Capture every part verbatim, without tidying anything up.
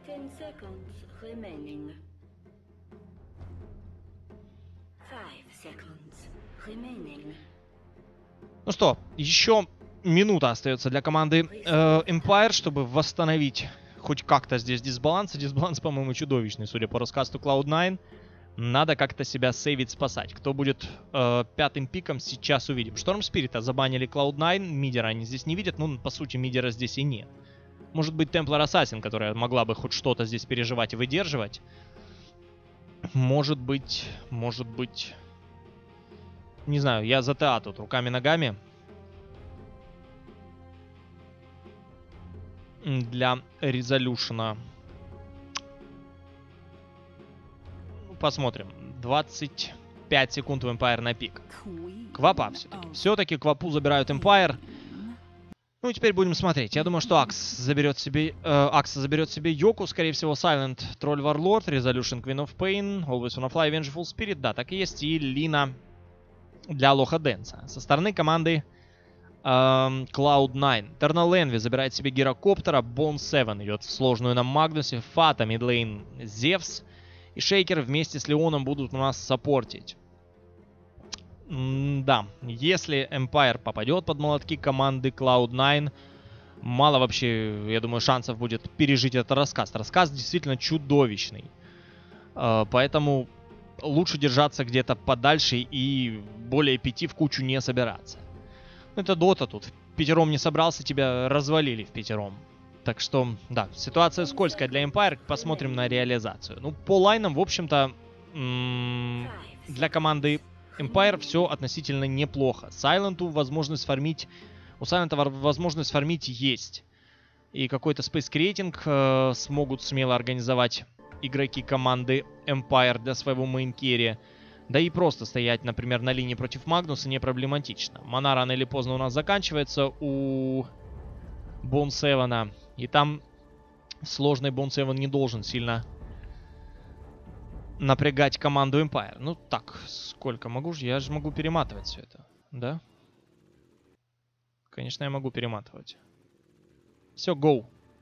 Ten seconds remaining. Five seconds remaining. Ну что, еще минута остается для команды э, Empire, чтобы восстановить хоть как-то здесь дисбаланс. Дисбаланс, по-моему, чудовищный, судя по рассказу клауд найн. Надо как-то себя сейвить, спасать. Кто будет э, пятым пиком, сейчас увидим. Шторм Спирита забанили клауд найн. Мидера они здесь не видят. Ну, по сути, мидера здесь и нет. Может быть, Темплар Ассасин, которая могла бы хоть что-то здесь переживать и выдерживать. Может быть, может быть... Не знаю, я за ТА тут руками-ногами. Для резолюшена. Посмотрим. двадцать пять секунд у Empire на пик. Квапа все-таки. Все-таки Квапу забирают Empire. Ну и теперь будем смотреть. Я думаю, что Акс заберет себе, э, Акса заберет себе Йоку. Скорее всего, Silent, Troll Warlord, Resolution, Queen of Pain, Always Wanna Fly, Vengeful Spirit. Да, так и есть. И Лина для Лоха Дэнса. Со стороны команды эм, клауд найн. Eternal Envy забирает себе Гирокоптера. Bone семь идет в сложную на Магнусе. Фата, мидлейн, Зевс. И Шейкер вместе с Леоном будут у нас саппортить. М да, если Empire попадет под молотки команды клауд найн, мало вообще, я думаю, шансов будет пережить этот рассказ. Рассказ действительно чудовищный. Э, поэтому лучше держаться где-то подальше и более пяти в кучу не собираться. Это дота тут. Пятером не собрался, тебя развалили в пятером. Так что, да, ситуация скользкая для Empire. Посмотрим на реализацию. Ну, по лайнам, в общем-то, для команды Empire все относительно неплохо. Сайленту возможность фармить... У Сайлента возможность фармить есть. И какой-то Space Creating э, смогут смело организовать игроки команды Empire для своего мейн-керри. Да и просто стоять, например, на линии против Магнуса не проблематично. Мана рано или поздно у нас заканчивается у Bone семь. И там сложный Bone семь не должен сильно напрягать команду Empire. Ну так, сколько могу же? Я же могу перематывать все это, да? Конечно, я могу перематывать. Все, go.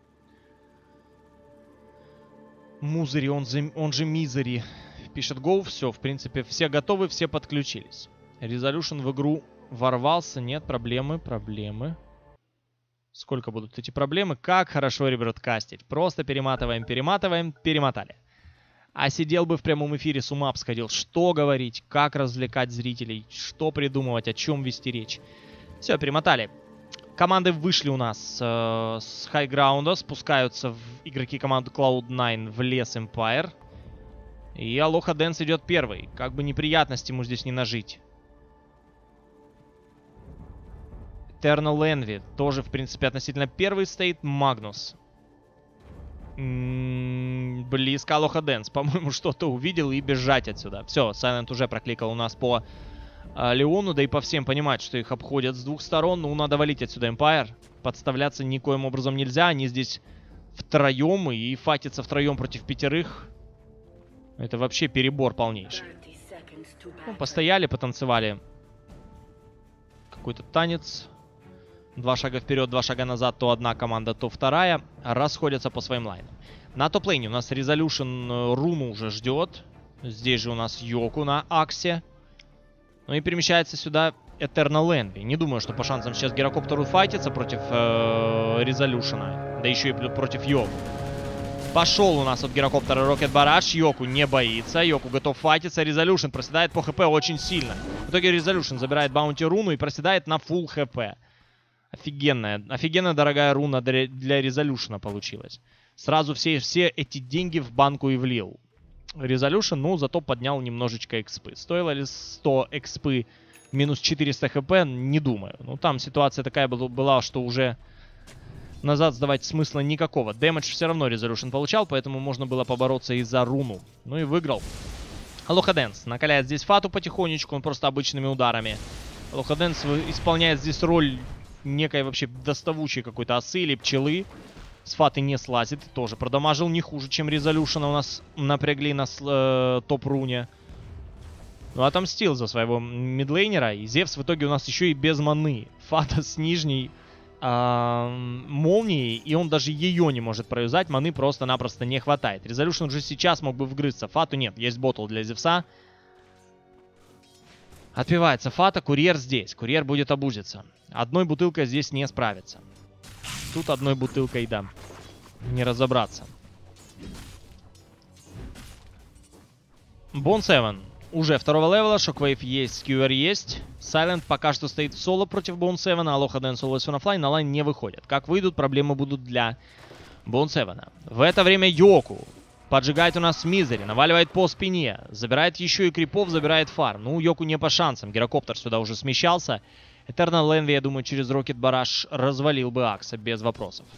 Музыри, он, он же Мизери. Пишет go, все, в принципе, все готовы, все подключились. Resolution в игру ворвался, нет, проблемы, проблемы. Сколько будут эти проблемы? Как хорошо ребродкастить. Просто перематываем, перематываем, перемотали. А сидел бы в прямом эфире, с ума сходил. Что говорить, как развлекать зрителей, что придумывать, о чем вести речь. Все, перемотали. Команды вышли у нас э, с хайграунда, спускаются в игроки команды клауд найн в лес Empire. И Алоха Дэнс идет первый. Как бы неприятности ему здесь не нажить. Eternal Envy тоже, в принципе, относительно первый стоит. Магнус. М-м, близко Алоха Дэнс. По-моему, что-то увидел и бежать отсюда. Все, Silent уже прокликал у нас по э, Леону, да и по всем понимать, что их обходят с двух сторон. Ну, надо валить отсюда Empire. Подставляться никоим образом нельзя. Они здесь втроем и фатятся втроем против пятерых. Это вообще перебор полнейший. Ну, постояли, потанцевали. Какой-то танец. Два шага вперед, два шага назад. То одна команда, то вторая. Расходятся по своим лайнам. На топ-лейне у нас Resolution руну уже ждет. Здесь же у нас Йоку на Аксе. Ну и перемещается сюда Eternal Envy. Не думаю, что по шансам сейчас Гирокоптеру файтится против э, Resolution. Да еще и против Йоку. Пошел у нас от Гирокоптера Рокет Бараш. Йоку не боится. Йоку готов файтиться. Resolution проседает по хп очень сильно. В итоге Resolution забирает баунти руну и проседает на фулл хп. Офигенная. Офигенно дорогая руна для Resolution получилась. Сразу все, все эти деньги в банку и влил. Resolution, ну, зато поднял немножечко экспы. Стоило ли сто экспы минус четыреста хп? Не думаю. Ну, там ситуация такая была, что уже назад сдавать смысла никакого. Дэмэдж все равно Resolution получал, поэтому можно было побороться и за руну. Ну и выиграл. Алоха Дэнс накаляет здесь Фату потихонечку, он просто обычными ударами. Алоха Дэнс исполняет здесь роль некой вообще доставучей какой-то осы или пчелы. С Фаты не слазит, тоже продамажил не хуже, чем Resolution у нас напрягли на э, топ-руне. Ну, отомстил за своего мидлейнера, и Зевс в итоге у нас еще и без маны. Фата с нижней а, молнией, и он даже ее не может проюзать, маны просто-напросто не хватает. Resolution уже сейчас мог бы вгрызться. Фату нет, есть ботл для Зевса. Отпивается Фата, курьер здесь. Курьер будет обузиться. Одной бутылкой здесь не справится. Тут одной бутылкой, да, не разобраться. Бон семь. Уже второго левела, Шоквейв есть, Скьюер есть. Сайлент пока что стоит в соло против Бон семь, а Алоха Дэнс Always on a Fly на лайн не выходят. Как выйдут, проблемы будут для Бон семь. В это время Йоку поджигает у нас Мизери, наваливает по спине, забирает еще и крипов, забирает фарм. Ну, Йоку не по шансам, Гирокоптер сюда уже смещался. Eternal Envy, я думаю, через Рокет Бараш развалил бы Акса без вопросов.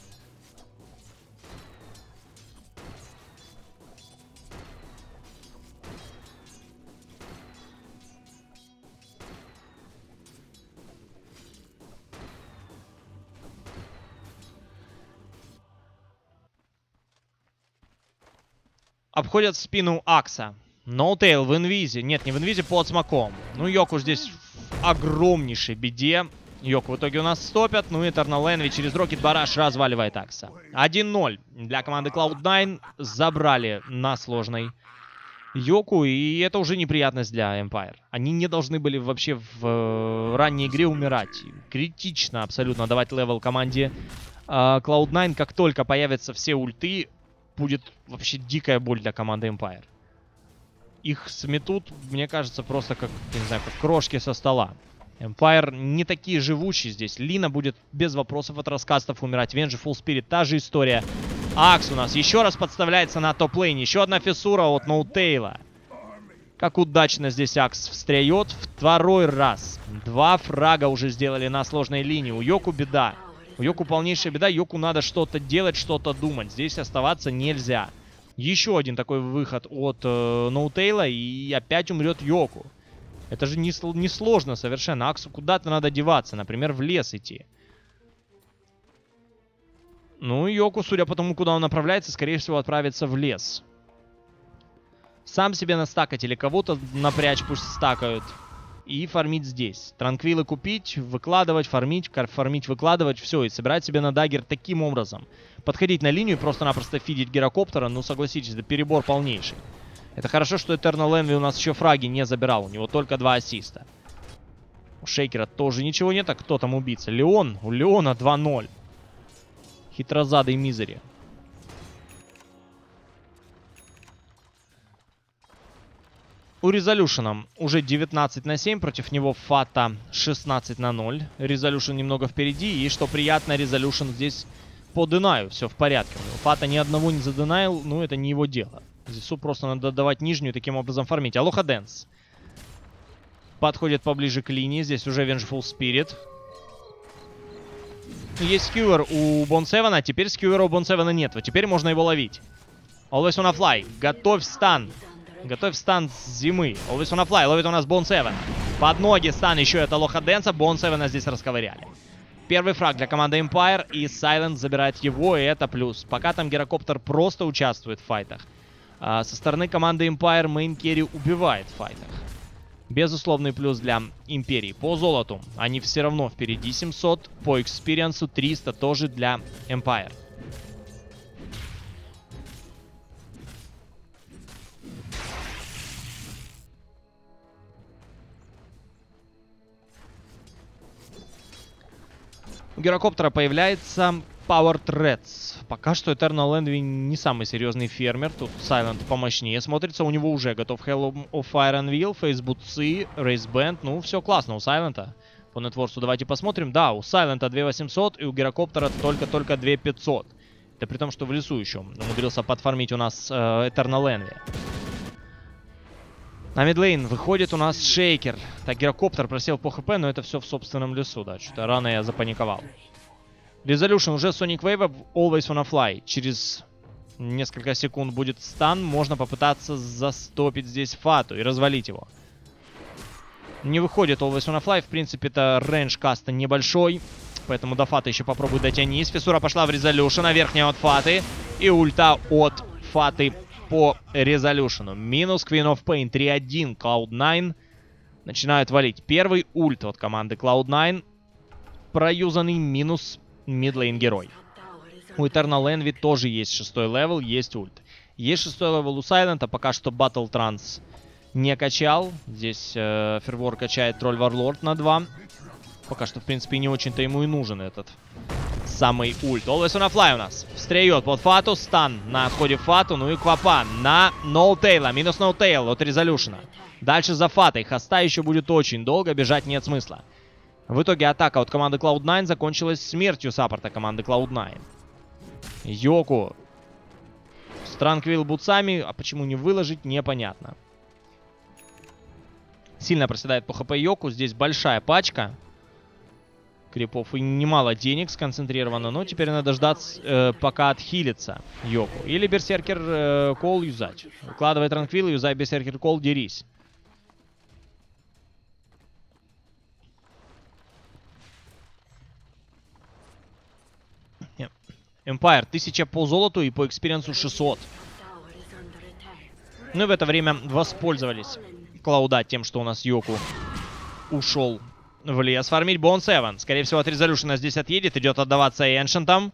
Обходят спину Акса. Ноутейл в инвизе. Нет, не в инвизе, под смоком. Ну, Йоку здесь в огромнейшей беде. Йоку в итоге у нас стопят. Ну и Eternal Envy через Рокет Бараш разваливает Акса. один ноль для команды клауд найн. Забрали на сложной Йоку. И это уже неприятность для Empire. Они не должны были вообще в э, ранней игре умирать. Критично абсолютно давать левел команде э, клауд найн. Как только появятся все ульты, будет вообще дикая боль для команды Empire. Их сметут, мне кажется, просто как, не знаю, как крошки со стола. Empire не такие живучие здесь. Лина будет без вопросов от раскастов умирать. Венжи, Full Spirit, та же история. Акс у нас еще раз подставляется на топ-лейне. Еще одна фиссура от Ноутейла. Как удачно здесь Акс встряет. Второй раз. Два фрага уже сделали на сложной линии. У Йоку беда. У Йоку полнейшая беда. Йоку надо что-то делать, что-то думать. Здесь оставаться нельзя. Еще один такой выход от э, Ноутейла. И опять умрет Йоку. Это же не, не сложно совершенно. Аксу куда-то надо деваться. Например, в лес идти. Ну и Йоку, судя по тому, куда он направляется, скорее всего, отправится в лес. Сам себе настакать или кого-то напрячь, пусть стакают. И фармить здесь. Транквилы купить, выкладывать, фармить, фармить, выкладывать. Все, и собирать себе на дагер таким образом. Подходить на линию и просто-напросто фидить Гирокоптера. Ну, согласитесь, это перебор полнейший. Это хорошо, что Eternal Envy у нас еще фраги не забирал. У него только два ассиста. У Шейкера тоже ничего нет. А кто там убийца? Леон. У Леона два ноль. Хитрозадый Мизери. У Resolution уже девятнадцать на семь, против него Фата шестнадцать на ноль. Resolution немного впереди, и что приятно, Resolution здесь по динаю, все в порядке. Фата ни одного не задинаил, ну это не его дело. Зевсу просто надо давать нижнюю, таким образом фармить. Алоха Дэнс подходит поближе к линии, здесь уже Vengeful Spirit. Есть скьюер у Бон семь, а теперь скьюера у Бон семь нет, вот теперь можно его ловить. Always on a Fly, готовь стан. Готовь стан с зимы. Always on a Fly. Ловит у нас Бон семь. Под ноги стан еще это Алоха Дэнса. Бон семь здесь расковыряли. Первый фраг для команды Empire. И Silent забирает его. И это плюс. Пока там Гирокоптер просто участвует в файтах. А со стороны команды Empire Main Carry убивает в файтах. Безусловный плюс для Империи. По золоту они все равно впереди. семьсот. По экспириенсу триста тоже для Empire. У Гирокоптера появляется Power Threads. Пока что Eternal Envy не самый серьезный фермер. Тут Silent помощнее смотрится. У него уже готов Hell of Fire and Will, Фейсбутсы, Race Band. Ну, все классно у Silent. По нетворсу давайте посмотрим. Да, у Silent две тысячи восемьсот и у Гирокоптера только-только две тысячи пятьсот. Это при том, что в лесу еще умудрился подфармить у нас э, Eternal Envy. На мидлейн выходит у нас Шейкер. Так, Гирокоптер просел по хп, но это все в собственном лесу, да. Что-то рано я запаниковал. Resolution уже Sonic Wave, Always on a Fly. Через несколько секунд будет стан. Можно попытаться застопить здесь Фату и развалить его. Не выходит Always on a Fly. В принципе, это рейндж каста небольшой. Поэтому до Фаты еще попробуй дотянись. Фиссура пошла в Resolution. А верхняя от Фаты. И ульта от Фаты по Resolution. Минус Queen of Pain. три один. клауд найн начинают валить. Первый ульт от команды клауд найн проюзанный. Минус мидлейн герой. У Eternal Envy тоже есть шестой левел, есть ульт. Есть шестой левел у Сайлента, пока что Battle Trance не качал. Здесь э, Фервор качает Тролль Варлорд на два. Пока что, в принципе, не очень-то ему и нужен этот самый ульт. Always on a Fly у нас. Встреет под Фату, стан на отходе Фату, ну и Квапа на Ноутейла. Минус Ноутейл от Резолюшена. Дальше за Фатой. Хаста еще будет очень долго, бежать нет смысла. В итоге атака от команды клауд найн закончилась смертью саппорта команды клауд найн. Йоку с Транквил бутсами, а почему не выложить, непонятно. Сильно проседает по хп Йоку, здесь большая пачка крипов и немало денег сконцентрировано, но теперь надо ждать, э, пока отхилится Йоку. Или Берсеркер э, Кол юзать. Укладывай Транквил, юзай Берсеркер Кол, дерись. Empire тысяча по золоту и по экспириенсу шестьсот. Ну и в это время воспользовались Клауда тем, что у нас Йоку ушел в лес фармить. Бон семь. Скорее всего, от Резолюшена здесь отъедет. Идет отдаваться Эншентам.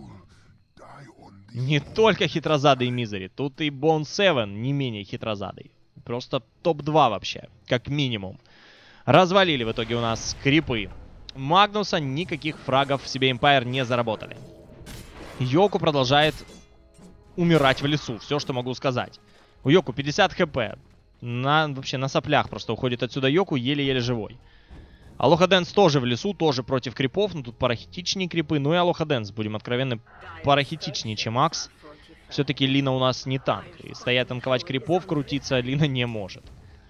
Не только хитрозадый Мизери. Тут и Бон семь не менее хитрозадый. Просто топ два вообще, как минимум. Развалили в итоге у нас крипы Магнуса. Никаких фрагов в себе Empire не заработали. Йоку продолжает умирать в лесу. Все, что могу сказать. У Йоку пятьдесят хп. На, вообще на соплях просто уходит отсюда Йоку, еле-еле живой. Алоха Дэнс тоже в лесу, тоже против крипов. Но тут парахитичнее крипы. Ну и Алоха Дэнс, будем откровенны, парахитичнее, чем Макс. Все-таки Лина у нас не танк. И стоять танковать крипов, крутиться Лина не может.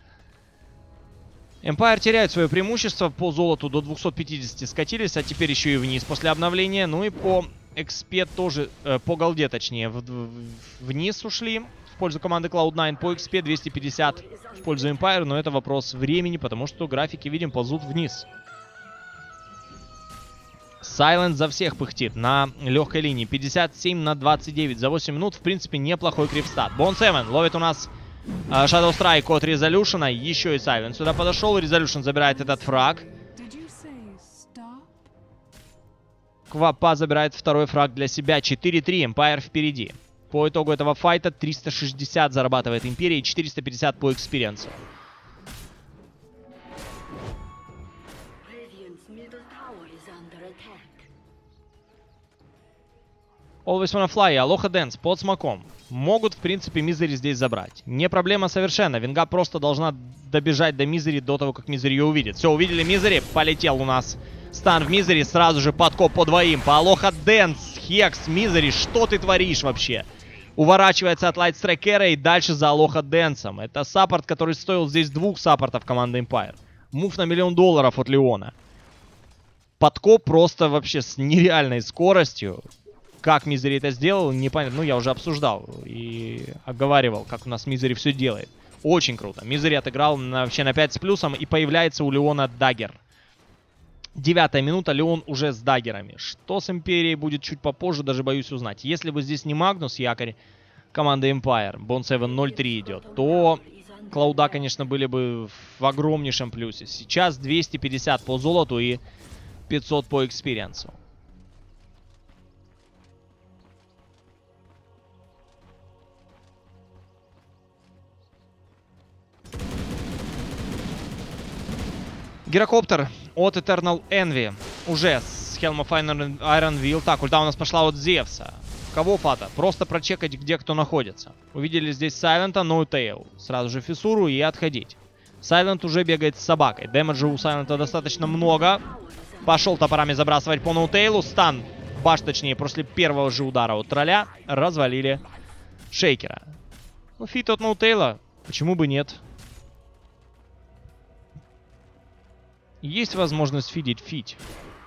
Empire теряет свое преимущество. По золоту до двухсот пятидесяти скатились, а теперь еще и вниз после обновления. Ну и по экспе тоже, э, по голде точнее, в, в, вниз ушли в пользу команды клауд найн. По экспе двести пятьдесят в пользу Empire, но это вопрос времени, потому что графики, видим, ползут вниз. Silent за всех пыхтит на легкой линии. пятьдесят семь на двадцать девять за восемь минут. В принципе, неплохой крипстат. Бон семь ловит у нас э, Shadow Strike от Резолюшена. Еще и Silent сюда подошел. Резолюшен забирает этот фраг. Квапа забирает второй фраг для себя. четыре три. Empire впереди. По итогу этого файта триста шестьдесят зарабатывает Империя и четыреста пятьдесят по экспириенсу. Always Wanna Fly и Алоха Дэнс под смоком могут, в принципе, Мизери здесь забрать. Не проблема совершенно. Винга просто должна добежать до Мизери до того, как Мизери ее увидит. Все, увидели Мизери. Полетел у нас стан в Мизери. Сразу же подкоп по двоим. По Алоха Дэнс. Хекс, Мизери, что ты творишь вообще? Уворачивается от Лайтстрайкера и дальше за Алоха Дэнсом. Это саппорт, который стоил здесь двух саппортов команды Empire. Мув на миллион долларов от Леона. Подкоп просто вообще с нереальной скоростью. Как Мизери это сделал, непонятно. Ну, я уже обсуждал и оговаривал, как у нас Мизери все делает. Очень круто. Мизери отыграл на, вообще на пять с плюсом, и появляется у Леона даггер. Девятая минута, Леон уже с даггерами. Что с Империей будет чуть попозже, даже боюсь узнать. Если бы здесь не Магнус, якорь команды Empire, Бон семь ноль три идет, то Клауда, конечно, были бы в огромнейшем плюсе. Сейчас двести пятьдесят по золоту и пятьсот по экспириенсу. Гирокоптер от Eternal Envy. Уже с Helm of Iron Will. Так, ульта у нас пошла от Зевса. Кого фата? Просто прочекать, где кто находится. Увидели здесь Сайлента, Ноутейл. Сразу же фиссуру и отходить. Сайлент уже бегает с собакой. Дэмэджа у Сайлента достаточно много. Пошел топорами забрасывать по Ноутейлу. Стан, баш точнее, после первого же удара от тролля развалили Шейкера. Ну, фит от Ноутейла. Почему бы нет? Есть возможность фидить фить.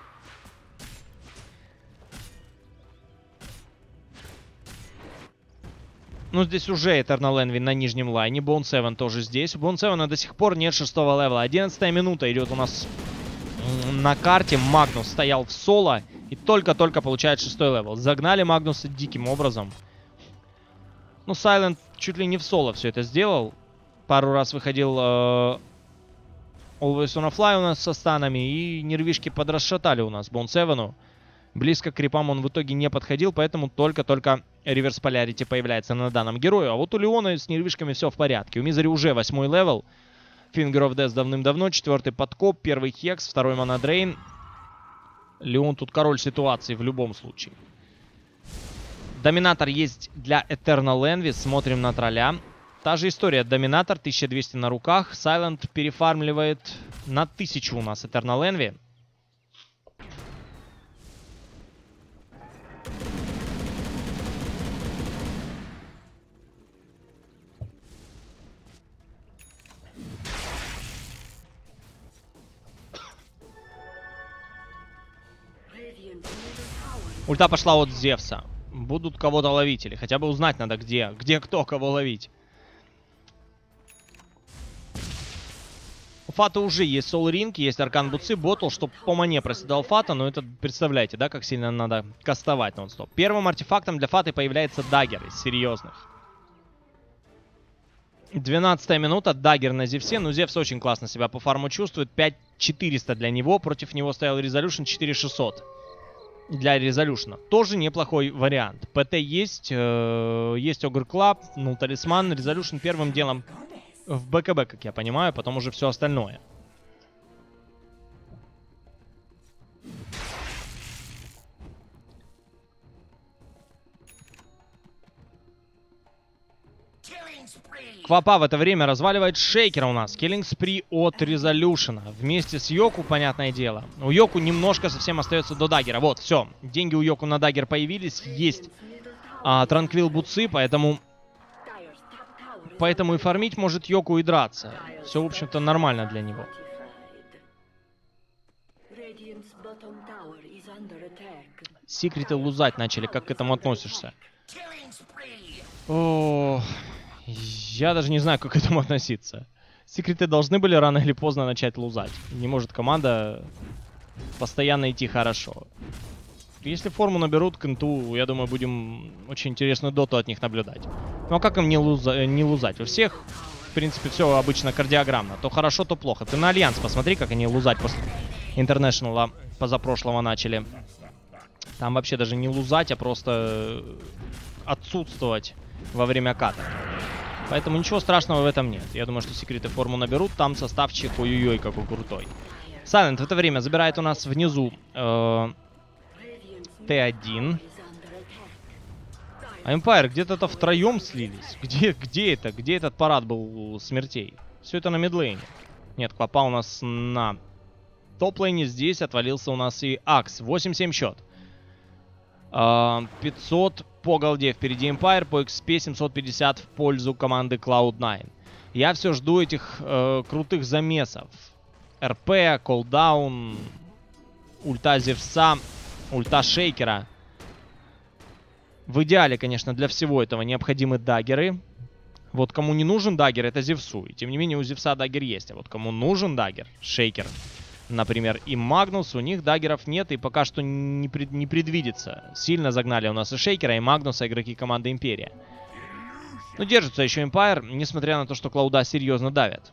Ну, здесь уже Eternal Envy на нижнем лайне. Бон семь тоже здесь. У Бон семь до сих пор нет шестого левела. одиннадцатая минута идет у нас на карте. Магнус стоял в соло и только-только получает шестой левел. Загнали Магнуса диким образом. Ну, Silent чуть ли не в соло все это сделал. Пару раз выходил... Э Always on a Fly у нас со станами. И нервишки подрасшатали у нас Бон семь. Близко к крипам он в итоге не подходил, поэтому только-только реверс полярити появляется на данном герое. А вот у Леона с нервишками все в порядке. У Мизери уже восьмой левел. Finger of Death давным-давно. Четвертый подкоп, первый хекс, второй монодрейн. Леон тут король ситуации в любом случае. Доминатор есть для Eternal Envy. Смотрим на тролля. Та же история. Доминатор, тысяча двести на руках. Silent перефармливает на тысячу у нас Eternal Envy. Ульта пошла от Зевса. Будут кого-то ловить, или хотя бы узнать надо, где. Где кто кого ловить. У Фата уже есть Soul Ring, есть Аркан Буцы, Ботл, чтобы по мане проседал Фата. Но это, представляете, да, как сильно надо кастовать нон-стоп. Первым артефактом для Фаты появляется даггер из серьезных. двенадцатая минута, даггер на Зевсе. Ну, Зевс очень классно себя по фарму чувствует. пять четыреста для него. Против него стоял Resolution четыре шестьсот. Для Резолюшна. Тоже неплохой вариант. ПТ есть, э, есть Огр Клаб, ну, талисман, Резолюшн первым делом в БКБ, как я понимаю, потом уже все остальное. Квапа в это время разваливает Шейкера у нас. Killing Spree от Резолюшена. Вместе с Йоку, понятное дело. У Йоку немножко совсем остается до даггера. Вот, все. Деньги у Йоку на даггер появились. Есть а, Транквил Буцы, поэтому... Поэтому и фармить может Йоку и драться. Все, в общем-то, нормально для него. Секреты лузать начали. Как к этому относишься? О... Я даже не знаю, как к этому относиться. Секреты должны были рано или поздно начать лузать. Не может команда постоянно идти хорошо. Если форму наберут к инту, я думаю, будем очень интересную доту от них наблюдать. Ну а как им не, луза не лузать? У всех, в принципе, все обычно кардиограммно. То хорошо, то плохо. Ты на Альянс посмотри, как они лузать после Интернешнала позапрошлого начали. Там вообще даже не лузать, а просто отсутствовать во время ката. Поэтому ничего страшного в этом нет. Я думаю, что секреты форму наберут. Там составчик ой-ой-ой какой крутой. Silent в это время забирает у нас внизу э, Т один. А Empire где-то втроем слились. Где, где это? Где этот парад был смертей? Все это на мидлейне. Нет, Квапа у нас на топ-лейне. Здесь отвалился у нас и Акс. восемь семь счет. Uh, пятьсот по голде впереди Empire, по икс пи семьсот пятьдесят в пользу команды клауд найн. Я все жду этих uh, крутых замесов. РП, колдаун, ульта Зевса, ульта Шейкера. В идеале, конечно, для всего этого необходимы даггеры. Вот кому не нужен даггер, это Зевсу. И тем не менее у Зевса даггер есть. А вот кому нужен даггер, Шейкер, например, и Магнус, у них даггеров нет и пока что не, пред, не предвидится. Сильно загнали у нас и Шейкера, и Магнуса игроки команды Империя. Но держится еще Empire, несмотря на то, что Клауда серьезно давят.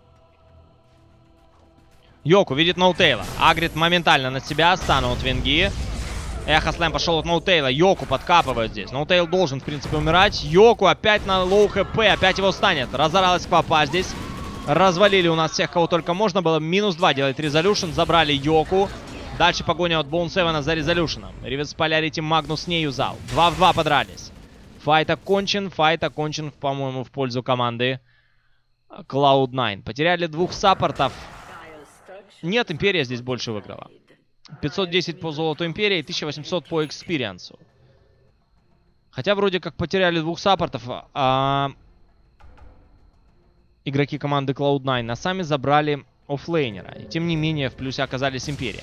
Йоку видит Ноутейла. Агрит моментально на себя, станут винги. Эхо Слэм пошел от Ноутейла. Йоку подкапывают здесь. Ноутейл должен, в принципе, умирать. Йоку опять на лоу хп, опять его станет. Разоралась Квапа здесь. Развалили у нас всех, кого только можно было. Минус два делает Резолюшн. Забрали Йоку. Дальше погоня от Боун Севена за Резолюшном. Реверс полярити Магнус не юзал. два в два подрались. Файт окончен. Файт окончен, по-моему, в пользу команды клауд найн. Потеряли двух саппортов. Нет, Империя здесь больше выиграла. пятьсот десять по золоту Империи, тысяча восемьсот по экспириенсу. Хотя вроде как потеряли двух саппортов, а... игроки команды клауд найн, а сами забрали оффлейнера. И тем не менее в плюсе оказались Империя.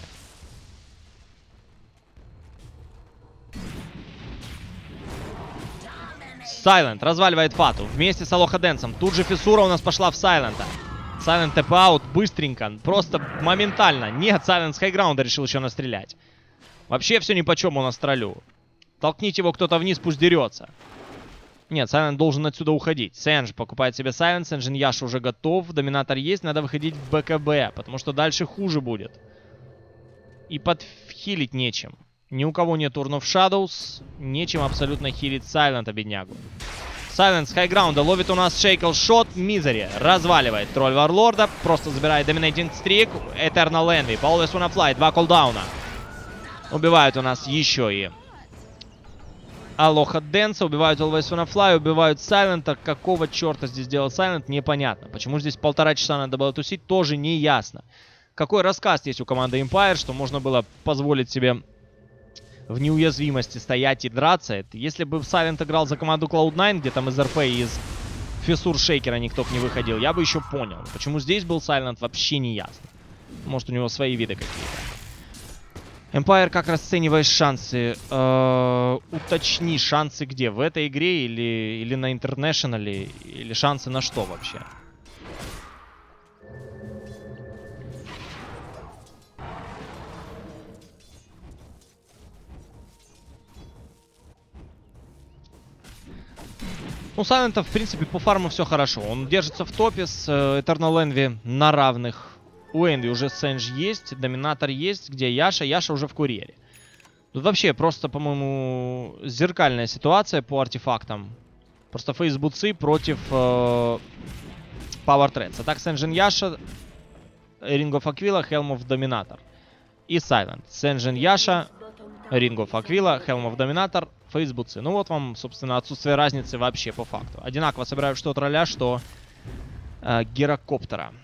Сайлент разваливает Фату вместе с Алоха Дэнсом. Тут же фиссура у нас пошла в Сайлента. Сайлент тэп-аут быстренько, просто моментально. Нет, Сайлент с хайграунда решил еще настрелять. Вообще все нипочем у нас троллю. Толкните его кто-то вниз, пусть дерется. Нет, Сайлент должен отсюда уходить. Сэнж покупает себе Сайлент, Сэнжин Яш уже готов. Доминатор есть, надо выходить в БКБ, потому что дальше хуже будет. И подхилить нечем. Ни у кого нет Turn of Shadows. Нечем абсолютно хилить Сайлента, беднягу. Сайленд с хайграунда ловит у нас Шейкл шот. Мизери разваливает тролль Варлорда. Просто забирает доминейтинг стрик. Eternal Envy. По Always Wanna Fly. Два колдауна. Убивают у нас еще и Алоха Дэнса. Убивают Always Wanna Fly. Убивают Сайлента. Какого черта здесь делал Сайлент, непонятно. Почему здесь полтора часа надо было тусить, тоже не ясно. Какой рассказ есть у команды Empire, что можно было позволить себе в неуязвимости стоять и драться. Это если бы Сайлент играл за команду клауд найн, где там из эр пи и из Фиссур Шейкера никто не выходил, я бы еще понял. Почему здесь был Сайлент, вообще не ясно. Может, у него свои виды какие-то. Empire, как расцениваешь шансы? Э-э- уточни, шансы где? В этой игре или, или на Интернешнале? Или шансы на что вообще? У Сайлента, в принципе, по фарму все хорошо. Он держится в топе с э, Eternal Envy на равных. У Энви уже Сенж есть, Доминатор есть. Где Яша? Яша уже в курьере. Тут вообще просто, по-моему, зеркальная ситуация по артефактам. Просто фейсбуцы против э, Power Threads. А так Сенжин Яша, Ring of Aquila, Helm of Dominator. И Сайлент. Сенжин Яша, Ring of Aquila, Helm of Dominator, фейсбуцы. Ну вот вам, собственно, отсутствие разницы вообще по факту. Одинаково собирают что тролля, что э, гирокоптера.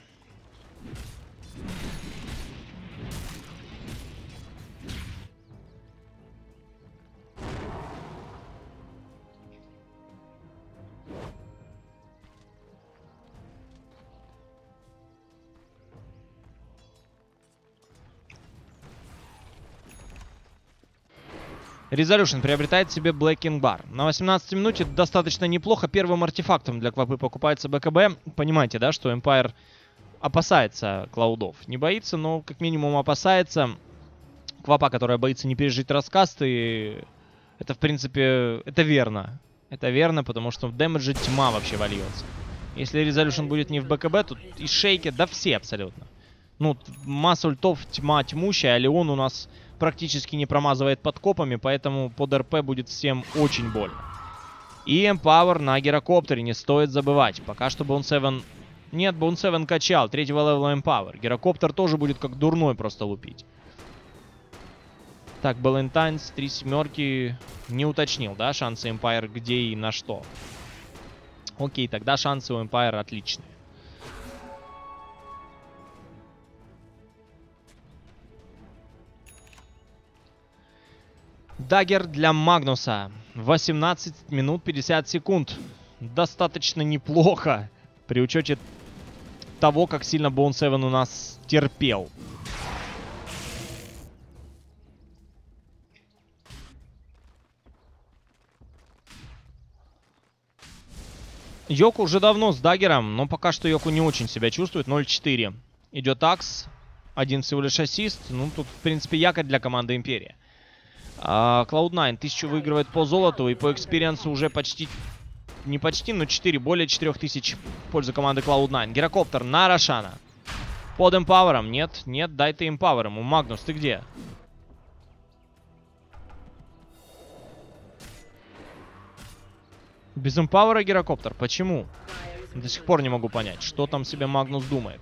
Resolution приобретает себе Black King Bar. На восемнадцатой минуте достаточно неплохо. Первым артефактом для Квапы покупается бэ ка бэ. Понимаете, да, что Empire опасается клаудов. Не боится, но как минимум опасается. Квапа, которая боится не пережить раскаст, и это, в принципе, это верно. Это верно, потому что в дэмэдже тьма вообще вольется. Если Resolution будет не в бэ ка бэ, тут и Шейки, да все абсолютно. Ну, масса ультов, тьма тьмущая, а Леон у нас практически не промазывает под копами, поэтому под эр пи будет всем очень больно. И Empower на гирокоптере, не стоит забывать. Пока что Bone семь... Нет, Bone семь качал, третьего левела Empower. Гирокоптер тоже будет как дурной просто лупить. Так, Балентайнс, три семерки. Не уточнил, да, шансы Empire где и на что. Окей, тогда шансы у Empire отличные. Даггер для Магнуса. восемнадцать минут пятьдесят секунд. Достаточно неплохо. При учете того, как сильно Bone семь у нас терпел. Йоку уже давно с даггером, но пока что Йоку не очень себя чувствует. ноль четыре. Идет Акс. Один всего лишь ассист. Ну, тут, в принципе, якорь для команды Империя. клауд найн тысячу выигрывает по золоту, и по экспириенсу уже почти, не почти, но четыре, более четырёх тысяч в пользу команды клауд найн. Гирокоптер на Рошана. Под эмпавером. Нет, нет, дай ты эмпавер ему. Магнус, ты где? Без эмпавера гирокоптер. Почему? До сих пор не могу понять, что там себе Магнус думает.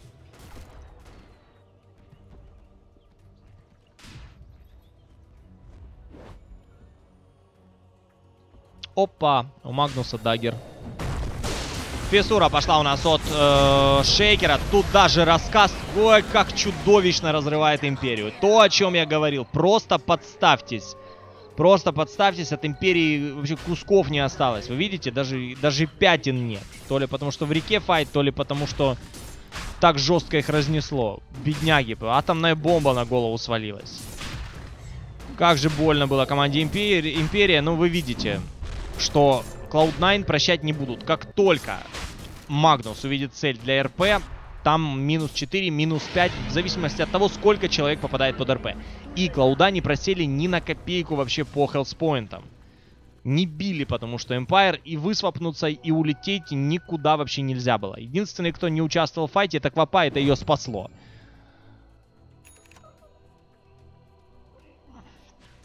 Опа, у Магнуса даггер. Фиссура пошла у нас от э, Шейкера. Тут даже рассказ, ой, как чудовищно разрывает Империю. То, о чем я говорил. Просто подставьтесь. Просто подставьтесь. От Империи вообще кусков не осталось. Вы видите, даже, даже пятен нет. То ли потому, что в реке файт, то ли потому, что так жестко их разнесло. Бедняги. Атомная бомба на голову свалилась. Как же больно было команде Империи. Империя, ну вы видите, что клауд найн прощать не будут. Как только Магнус увидит цель для эр пи, там минус четыре, минус пять, в зависимости от того, сколько человек попадает под эр пи. И клауда не просели ни на копейку вообще по хелспоинтам. Не били, потому что Empire и высвапнуться, и улететь никуда вообще нельзя было. Единственный, кто не участвовал в файте, это Квапа, это ее спасло.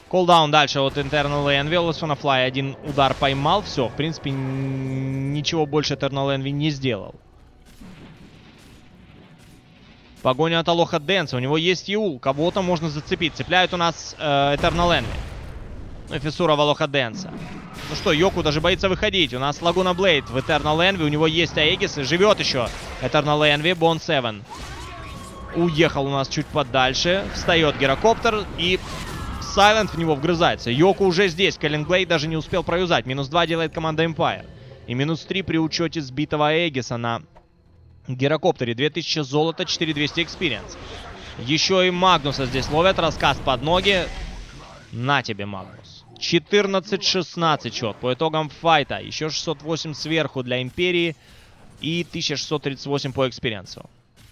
Колдаун дальше от Eternal Envy. Always Wanna Fly один удар поймал. Все, в принципе, ничего больше Eternal Envy не сделал. Погоня от Алоха Дэнса. У него есть Юл. Кого-то можно зацепить. Цепляют у нас э, Eternal Envy. Фиссура в Алоха Дэнса. Ну что, Йоку даже боится выходить. У нас Лагуна Блейд в Eternal Envy. У него есть Аегис и живет еще Eternal Envy. Бон семь. Уехал у нас чуть подальше. Встает Герокоптер и Сайлент в него вгрызается. Йоку уже здесь. Кэлен Блейд даже не успел проюзать. Минус два делает команда Empire. И минус три при учете сбитого Аегиса на Герокоптере. две тысячи золота, четыре тысячи двести экспириенс. Еще и Магнуса здесь ловят. Раскаст под ноги. На тебе, Магнус. четырнадцать шестнадцать счет по итогам файта. Еще шестьсот восемь сверху для Империи. И тысяча шестьсот тридцать восемь по экспириенсу.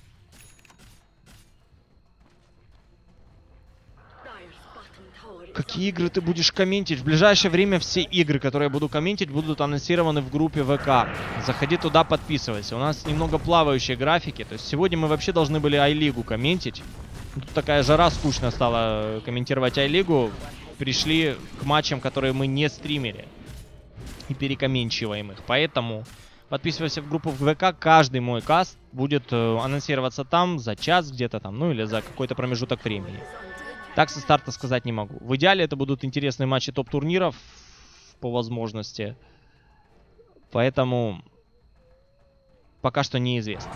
Какие игры ты будешь комментить? В ближайшее время все игры, которые я буду комментить, будут анонсированы в группе ВК. Заходи туда, подписывайся. У нас немного плавающие графики. То есть сегодня мы вообще должны были Ай-лигу комментить. Тут такая жара, скучно стало комментировать Ай-лигу. Пришли к матчам, которые мы не стримили. И перекомменчиваем их. Поэтому подписывайся в группу в ВК. Каждый мой каст будет э, анонсироваться там за час где-то там. Ну или за какой-то промежуток времени. Так со старта сказать не могу. В идеале это будут интересные матчи топ-турниров по возможности. Поэтому пока что неизвестно.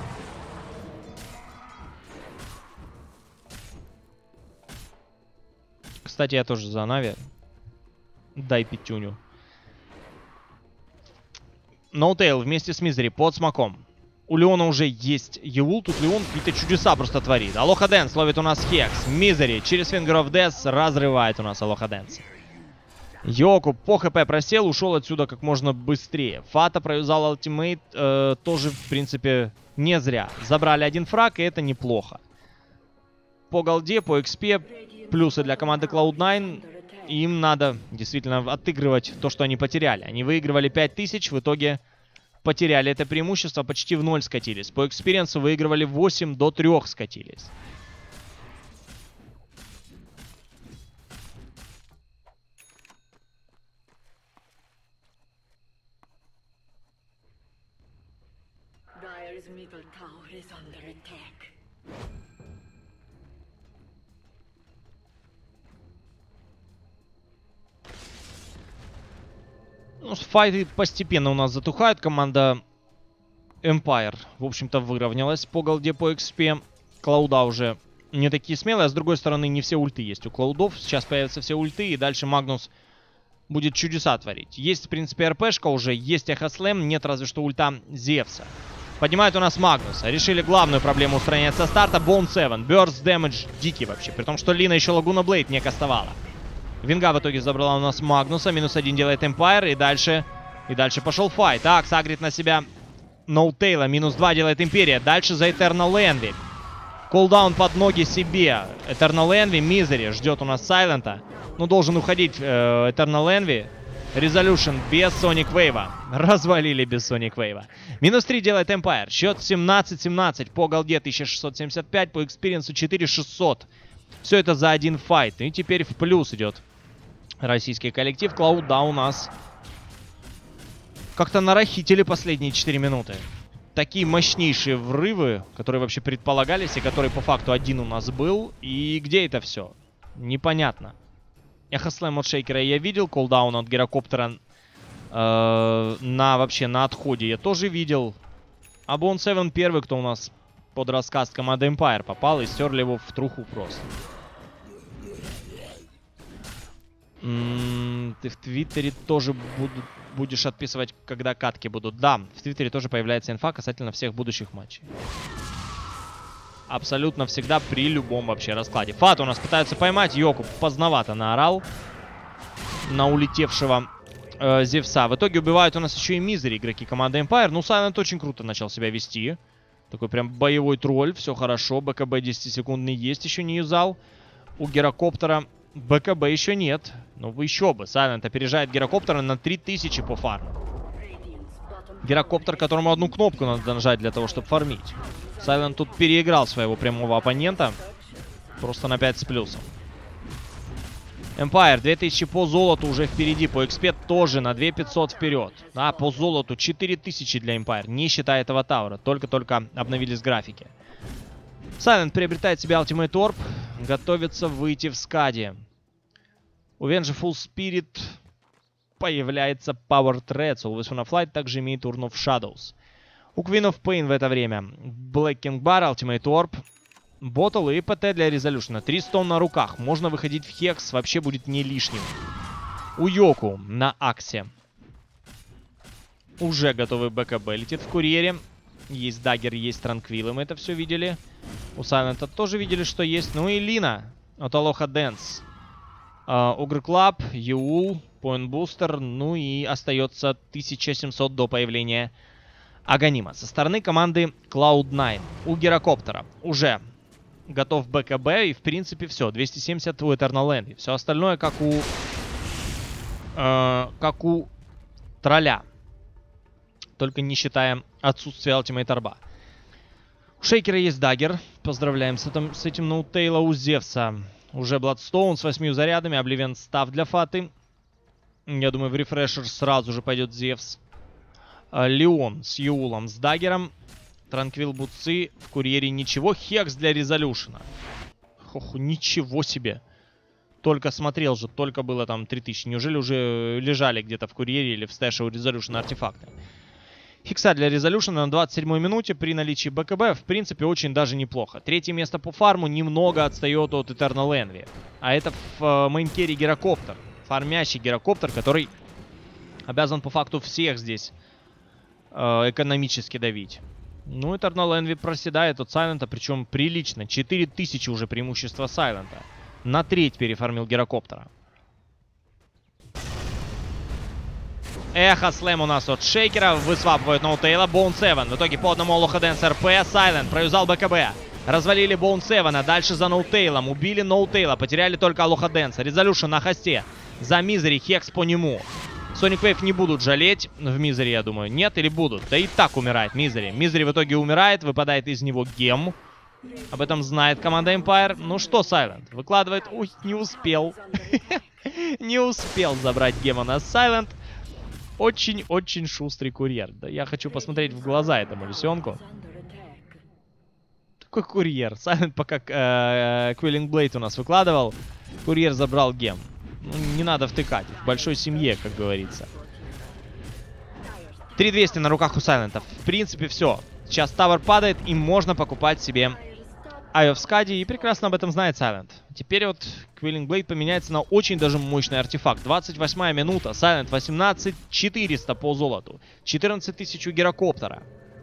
Кстати, я тоже за Нави. Дай пятюню. Ноутейл вместе с Мизери под смоком. У Леона уже есть Еул. Тут Леон какие-то чудеса просто творит. Алоха Дэнс ловит у нас Хекс. Мизери через Finger of Death разрывает у нас Алоха Дэнс. Йоку по ХП просел, ушел отсюда как можно быстрее. Фата проюзал ультимейт. Э, тоже, в принципе, не зря. Забрали один фраг, и это неплохо. По голде, по экспе. Плюсы для команды клауд найн. Им надо действительно отыгрывать то, что они потеряли. Они выигрывали пять тысяч, в итоге потеряли это преимущество, почти в ноль скатились. По экспириенсу выигрывали восемь до трёх скатились. Dire's middle tower is under attack. Ну, файты постепенно у нас затухают. Команда Empire, в общем-то, выровнялась по голде, по экспе. Клауда уже не такие смелые, а с другой стороны, не все ульты есть у Клаудов. Сейчас появятся все ульты, и дальше Магнус будет чудеса творить. Есть, в принципе, РПшка уже, есть Эхослэм, нет разве что ульта Зевса. Поднимает у нас Магнуса. Решили главную проблему устранять со старта. Bone семь. Burst Damage дикий вообще. При том, что Лина еще Лагуна Блейд не кастовала. Винга в итоге забрала у нас Магнуса. Минус один делает Empire. И дальше... И дальше пошел файт. Так, сагрит на себя Ноутейла. Минус два делает Империя. Дальше за Eternal Envy. Колдаун под ноги себе. Eternal Envy. Мизери ждет у нас Сайлента. Ну, должен уходить э, Eternal Envy. Resolution без Sonic Wave. Развалили без Sonic Wave. Минус три делает Empire. Счет семнадцать семнадцать. По голде тысяча шестьсот семьдесят пять. По экспириенсу четыре тысячи шестьсот. Все это за один файт. И теперь в плюс идет российский коллектив. Клауд, да, у нас как-то нарахитили последние четыре минуты. Такие мощнейшие врывы, которые вообще предполагались, и которые по факту один у нас был. И где это все? Непонятно. Эхослэм от Шейкера я видел. Колдаун от Герокоптера э, на вообще на отходе я тоже видел. А Bone семь первый, кто у нас под рассказ команды Empire попал, и стерли его в труху просто. М-м, ты в Твиттере тоже буду, будешь отписывать, когда катки будут. Да, в Твиттере тоже появляется инфа касательно всех будущих матчей. Абсолютно всегда при любом вообще раскладе. Фат у нас пытаются поймать. Йоку поздновато наорал на улетевшего э, Зевса. В итоге убивают у нас еще и Мизери, игроки команды Empire. Ну, Сайлент очень круто начал себя вести. Такой прям боевой тролль. Все хорошо. БКБ десятисекундный есть, еще не юзал. У Герокоптера БКБ еще нет. Ну, еще бы. Сайлент опережает Герокоптера на три тысячи по фарму. Герокоптер, которому одну кнопку надо нажать для того, чтобы фармить. Сайлент тут переиграл своего прямого оппонента. Просто на пять с плюсом. Empire две тысячи по золоту уже впереди, по экспе тоже на две тысячи пятьсот вперед. А, по золоту четыре тысячи для Empire, не считая этого таура. Только-только обновились графики. Silent приобретает себе Ultimate Orb, готовится выйти в скади. У Venge Full Spirit появляется Power Threads. Always Wanna Flight также имеет Urn of Shadows. У Queen of Pain в это время Black King Bar, Ultimate Orb, Ботл и ПТ для Резолюшена. три стон на руках. Можно выходить в Хекс, вообще будет не лишним. У Йоку на Аксе уже готовый БКБ. Летит в Курьере. Есть Даггер, есть Транквилы, мы это все видели. У Сайлента тоже видели, что есть. Ну и Лина от Алоха Дэнс. Огр Клаб, Юул, Point Booster. Ну и остается тысяча семьсот до появления Аганима. Со стороны команды клауд найн. У Гирокоптера уже готов БКБ, и в принципе все. двести семьдесят у Eternal Envy. Все остальное как у... Э, как у Тролля. Только не считая отсутствие Ultimate Орба. У Шейкера есть Даггер. Поздравляем с этим, с этим ноутейла. У Зевса уже Бладстоун с восьмью зарядами. Обливен став для Фаты. Я думаю, в рефрешер сразу же пойдет Зевс. Леон с Юулом, с Даггером. Транквил Буцы, в Курьере ничего. Хекс для Резолюшена. Ох, ничего себе. Только смотрел же, только было там три тысячи. Неужели уже лежали где-то в Курьере или в стэше у Резолюшена артефакты? Хекса для Резолюшена на двадцать седьмой минуте при наличии БКБ, в принципе, очень даже неплохо. Третье место по фарму немного отстает от Eternal Envy. А это в э, мейнкере Гирокоптер. Фармящий Гирокоптер, который обязан по факту всех здесь э, экономически давить. Ну, Eternal Envy проседает от Сайлента, причем прилично. четыре тысячи уже преимущество Сайлента. На треть переформил Гирокоптера. Эхо слэм у нас от Шейкера. Высвапывают ноутейла. Боун семь. В итоге по одному Алоха Дэнс РП. Сайлент проюзал БКБ. Развалили Боун семь. А дальше за ноутейлом. Убили ноутейла. Потеряли только Алоха Дэнса. Резолюшн на хосте. За Мизери. Хекс по нему. Соник Вейв не будут жалеть в Мизери, я думаю. Нет или будут? Да и так умирает Мизери. Мизери в итоге умирает. Выпадает из него гем. Об этом знает команда Empire. Ну что, Сайлент? Выкладывает. Ой, не успел. Не успел забрать гема на Сайлент. Очень-очень шустрый курьер. Да я хочу посмотреть в глаза этому лисенку. Такой курьер. Сайлент пока Quelling Blade у нас выкладывал. Курьер забрал гем. Ну, не надо втыкать. В большой семье, как говорится. три двести на руках у Сайлента. В принципе, все. Сейчас тавер падает, и можно покупать себе Eye of Skadi. И прекрасно об этом знает Сайлент. Теперь вот Quelling Blade поменяется на очень даже мощный артефакт. двадцать восьмая минута. Сайлент восемнадцать четыреста по золоту. четырнадцать тысяч у Гирокоптера.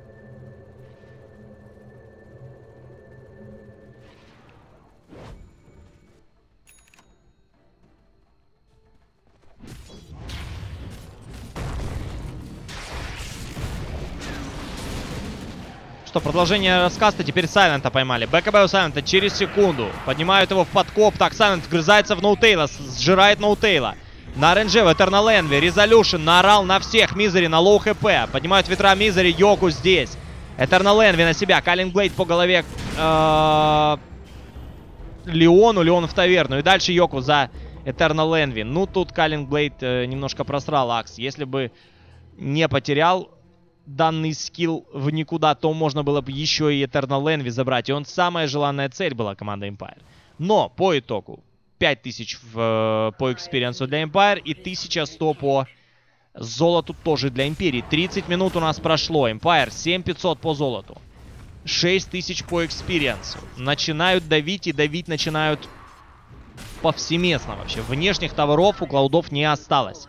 Что, продолжение раскаста. Теперь Сайлента поймали. БКБ у Сайлента через секунду. Поднимают его в подкоп. Так, Сайлент вгрызается в ноутейла. Сжирает ноутейла. На РНЖ в Eternal Envy. Резолюшн наорал на всех. Мизери на лоу хп. Поднимают ветра Мизери. Йоку здесь. Eternal Envy на себя. Quelling Blade по голове э Леону. Леон в таверну. И дальше Йоку за Eternal Envy. Ну, тут Quelling Blade э, немножко просрал Акс. Если бы не потерял данный скилл в никуда, то можно было бы еще и Eternal Envy забрать. И он самая желанная цель была команда Empire. Но по итогу пять тысяч в, по экспириенсу для Empire и тысяча сто по золоту тоже для Империи. тридцать минут у нас прошло. Empire семь тысяч пятьсот по золоту. шесть тысяч по экспириенсу. Начинают давить и давить начинают повсеместно вообще. Внешних товаров у клаудов не осталось.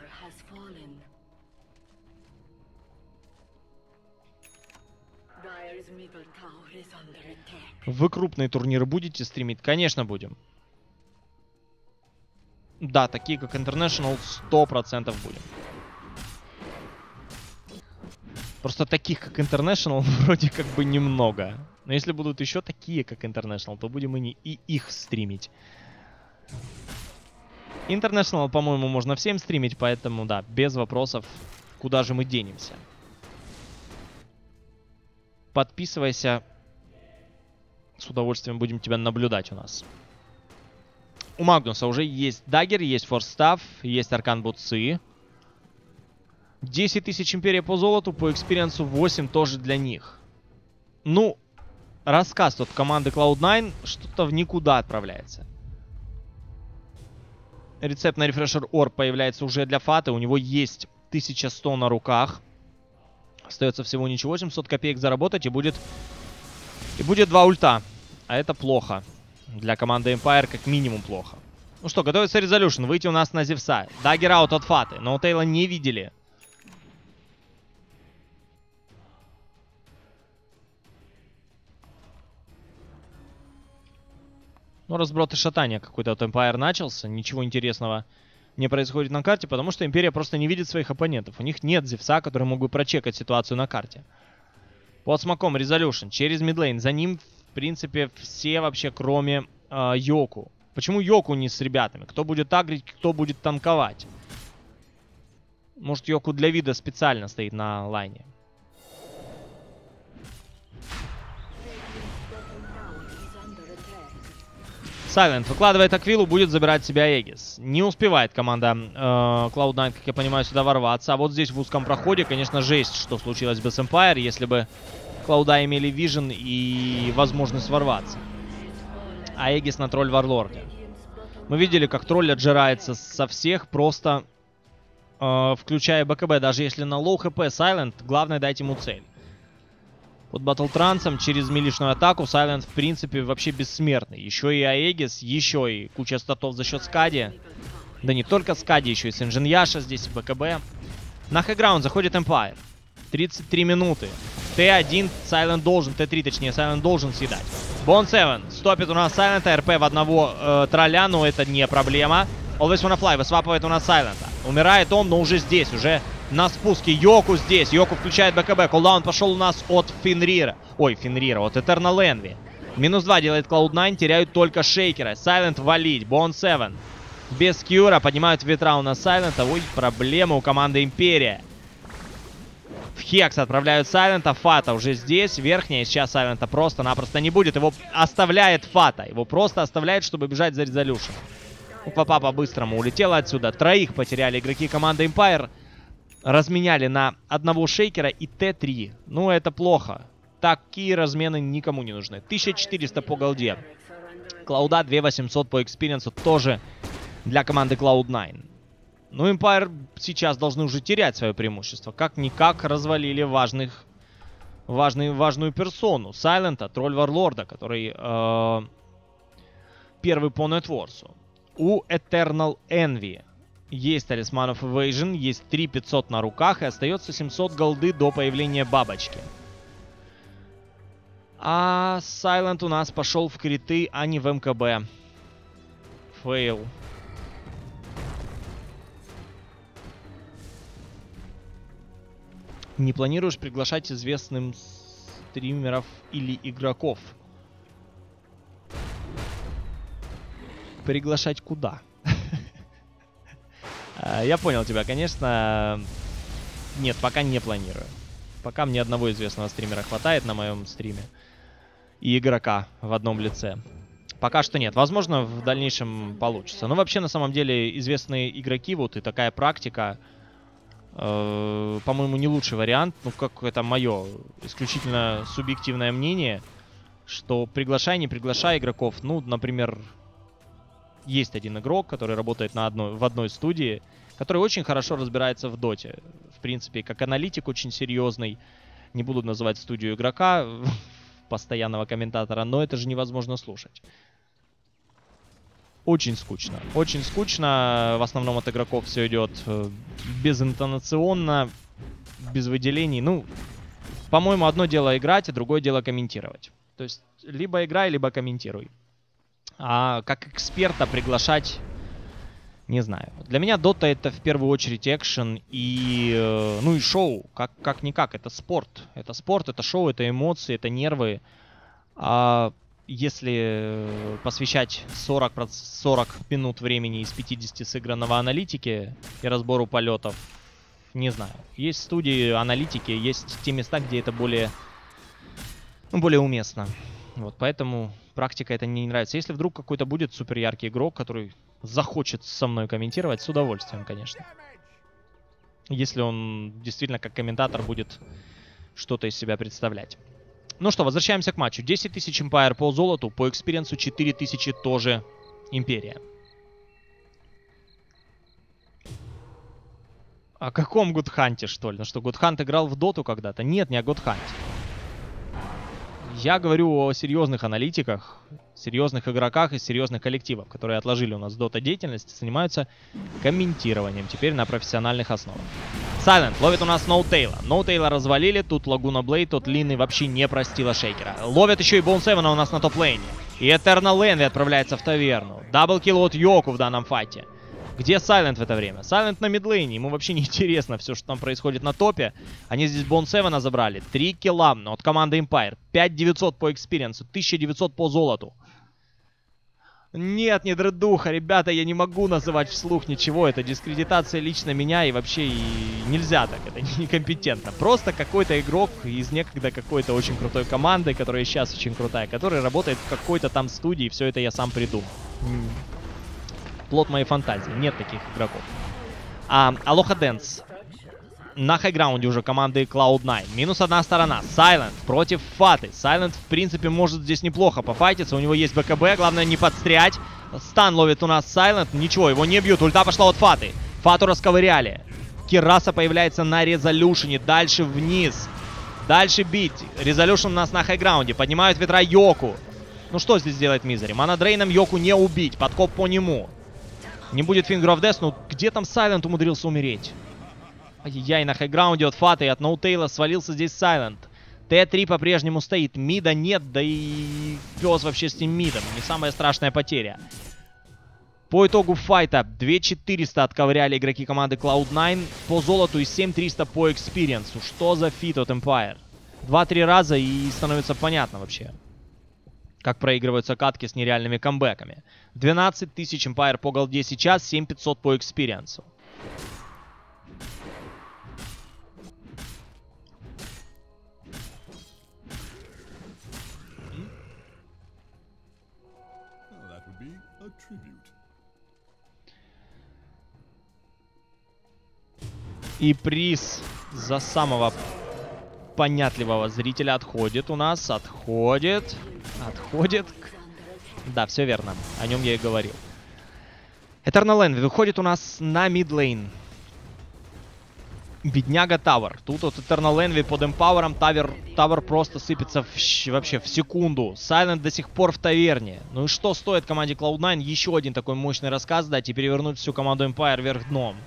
Вы крупные турниры будете стримить? Конечно, будем. Да, такие как International сто процентов будем. Просто таких как International вроде как бы немного. Но если будут еще такие как International, то будем и, не, и их стримить. International, по-моему, можно всем стримить, поэтому да, без вопросов, куда же мы денемся. Подписывайся. С удовольствием будем тебя наблюдать у нас. У Магнуса уже есть даггер, есть форстав, есть аркан бутсы. десять тысяч империя по золоту, по экспириенсу восемь тоже для них. Ну, рассказ тут команды клауд найн что-то в никуда отправляется. Рецепт на рефрешер Орб появляется уже для Фаты. У него есть тысяча сто на руках. Остается всего ничего, семьсот копеек заработать и будет... И будет два ульта. А это плохо. Для команды Empire как минимум плохо. Ну что, готовится Резолюшн. Выйти у нас на Зевса. Даггер аут от Фаты. Но Тейла не видели. Ну, разброд и шатание какой-то от Empire начался. Ничего интересного не происходит на карте, потому что Империя просто не видит своих оппонентов. У них нет Зевса, который мог бы прочекать ситуацию на карте. Под смоком Резолюшн через мидлейн. За ним, в принципе, все вообще, кроме э, Йоку. Почему Йоку не с ребятами? Кто будет агрить, кто будет танковать? Может, Йоку для вида специально стоит на лайне. Сайлент выкладывает Аквилу, будет забирать себя Эгис. Не успевает команда э, клауд найн, как я понимаю, сюда ворваться. А вот здесь в узком проходе, конечно, жесть, что случилось бы с Empire, если бы Клауда имели вижен и возможность ворваться. А Эгис на тролль Варлорде. Мы видели, как тролль отжирается со всех, просто э, включая БКБ. Даже если на лоу хп Сайлент, главное дать ему цель. Под батлтрансом через милишную атаку Сайлент, в принципе, вообще бессмертный. Еще и Аегис, еще и куча статов за счет Скади. Да не только Скади, еще и Синжиньяша здесь, БКБ. На хайграунд заходит Empire. тридцать три минуты. Т один Сайлент должен, Т три точнее, Сайлент должен съедать. Бон семь стопит у нас Сайлента, РП в одного э, тролля, но это не проблема. Always Wanna Fly высвапывает у нас Сайлента. Умирает он, но уже здесь, уже на спуске. Йоку здесь. Йоку включает БКБ. Кулдаун пошел у нас от Фенрира. Ой, Фенрира, от Eternal Envy. Минус два делает клауд найн. Теряют только Шейкера. Сайлент валить. Бон семь. Без Кьюра. Поднимают ветра у нас Сайлента. Ой, проблемы у команды Империя. В Хекс отправляют Сайлента. Фата уже здесь. Верхняя. Сейчас Сайлента просто-напросто не будет. Его оставляет Фата. Его просто оставляет, чтобы бежать за Резолюшн. Папа по-быстрому улетела отсюда. Троих потеряли игроки команды Empire. Разменяли на одного Шейкера и Т три. Ну, это плохо. Такие размены никому не нужны. тысяча четыреста по голде. Клауда две тысячи восемьсот по экспириенсу тоже для команды клауд найн. Ну, Empire сейчас должны уже терять свое преимущество. Как-никак развалили важных, важный, важную персону. Сайлента, тролль Варлорда, который э, первый по нетворсу. У Eternal Envy есть Talisman of Evasion, есть три тысячи пятьсот на руках и остается семьсот голды до появления бабочки. А Silent у нас пошел в криты, а не в МКБ. Фейл. Не планируешь приглашать известным стримеров или игроков? Приглашать куда? Я понял тебя, конечно. Нет, пока не планирую. Пока мне одного известного стримера хватает на моем стриме. И игрока в одном лице. Пока что нет. Возможно, в дальнейшем получится. Но вообще, на самом деле, известные игроки, вот и такая практика, э, по-моему, не лучший вариант. Ну, как это мое исключительно субъективное мнение, что приглашай, не приглашай игроков. Ну, например... Есть один игрок, который работает на одной, в одной студии, который очень хорошо разбирается в доте. В принципе, как аналитик очень серьезный. Не буду называть студию игрока, постоянного комментатора, но это же невозможно слушать. Очень скучно. Очень скучно. В основном от игроков все идет безинтонационно, без выделений. Ну, по-моему, одно дело играть, а другое дело комментировать. То есть, либо играй, либо комментируй. А как эксперта приглашать, не знаю. Для меня Dota это в первую очередь экшен и, э, ну и шоу. Как, как-никак, это спорт. Это спорт, это шоу, это эмоции, это нервы. А если посвящать сорок, сорок минут времени из пятидесяти сыгранного аналитики и разбору полетов, не знаю. Есть студии аналитики, есть те места, где это более, ну, более уместно. Вот, поэтому... практика это не нравится. Если вдруг какой-то будет супер яркий игрок, который захочет со мной комментировать, с удовольствием, конечно. Если он действительно как комментатор будет что-то из себя представлять. Ну что, возвращаемся к матчу. десять тысяч Empire по золоту, по экспириенсу четыре тысячи тоже Империя. О каком Гудханте, что ли? Ну что, Гудхант играл в доту когда-то? Нет, не о Гудханте. Я говорю о серьезных аналитиках, серьезных игроках и серьезных коллективах, которые отложили у нас дота деятельность, занимаются комментированием теперь на профессиональных основах. Сайлент ловит у нас Ноутейла. Ноутейла развалили, тут Лагуна Блейд, тут Лины вообще не простила Шейкера. Ловят еще и Боунсевена у нас на топ-лейне. И Этернал Энви отправляется в таверну. Даблкил от Йоку в данном файте. Где Сайлент в это время? Сайлент на мидлейне. Ему вообще не интересно все, что там происходит на топе. Они здесь Боунсевена забрали. три килла от команды Empire. пять тысяч девятьсот по экспириенсу. тысяча девятьсот по золоту. Нет, не дредуха. Ребята, я не могу называть вслух ничего. Это дискредитация лично меня. И вообще и нельзя так. Это некомпетентно. Просто какой-то игрок из некогда какой-то очень крутой команды, которая сейчас очень крутая, который работает в какой-то там студии. Все это я сам придумал. Плод моей фантазии. Нет таких игроков. А, Алоха Дэнс. На хайграунде уже команды клауд найн. Минус одна сторона. Сайлент против Фаты. Сайлент, в принципе, может здесь неплохо пофайтиться. У него есть БКБ. Главное не подстрять. Стан ловит у нас Сайлент. Ничего, его не бьют. Ульта пошла от Фаты. Фату расковыряли. Кираса появляется на резолюшене. Дальше вниз. Дальше бить. Резолюшн у нас на хайграунде. Поднимают ветра Йоку. Ну что здесь делает Мизери? Манадрейном Йоку не убить. Подкоп по нему. Не будет Finger of Death, ну где там Сайлент умудрился умереть? Ай-яй, на хайграунде от Фата и от Ноутейла свалился здесь Сайлент. Т три по-прежнему стоит, мида нет, да и пес вообще с ним мидом. Не самая страшная потеря. По итогу файта две тысячи четыреста отковыряли игроки команды клауд найн по золоту и семь тысяч триста по экспириенсу. Что за фит от Empire? Два-три раза и становится понятно вообще, как проигрываются катки с нереальными камбэками. двенадцать тысяч Empire по голде сейчас, семь тысяч пятьсот по экспириенсу. И приз за самого понятливого зрителя отходит у нас. Отходит. Отходит. Да, все верно. О нем я и говорил. Этернал Энви выходит у нас на мидлейн. Бедняга Тавер. Тут вот Этернал Энви под эмпауэром. Тавер, Тавер просто сыпется в, вообще в секунду. Сайлент до сих пор в таверне. Ну и что стоит команде клауд найн еще один такой мощный рассказ дать и перевернуть всю команду Empire вверх дном?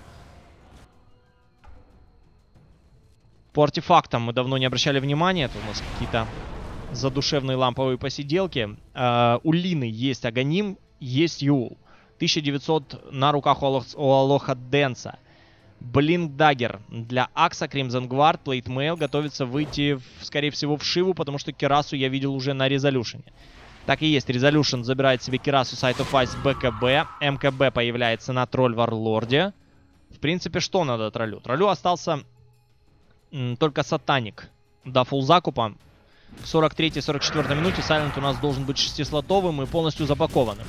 По артефактам мы давно не обращали внимания. Это у нас какие-то задушевные ламповые посиделки. Uh, у Лины есть Аганим, есть Юл. тысяча девятьсот на руках у Алоха Дэнса. Блинк Даггер для Акса, Crimson Guard, Plate Mail готовится выйти, в, скорее всего, в Шиву, потому что Кирасу я видел уже на Резолюшене. Так и есть, Резолюшен забирает себе Кирасу, Sight of Ice, БКБ. МКБ появляется на Тролль Варлорде. В принципе, что надо троллю? Троллю остался м, только Сатаник до фулл закупа. В сорок третьей сорок четвёртой минуте Сайлент у нас должен быть шестислотовым и полностью запакованным.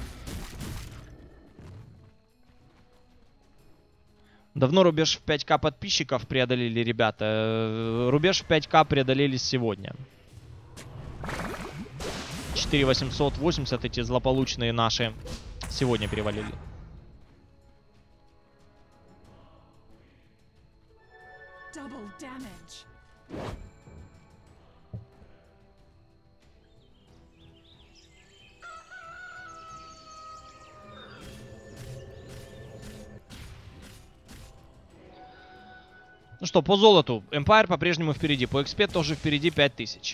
Давно рубеж в пять ка подписчиков преодолели, ребята. Рубеж в пять ка преодолели сегодня. четыре тысячи восемьсот восемьдесят эти злополучные наши сегодня перевалили. Ну что, по золоту. Empire по-прежнему впереди. По экспе тоже впереди пять тысяч.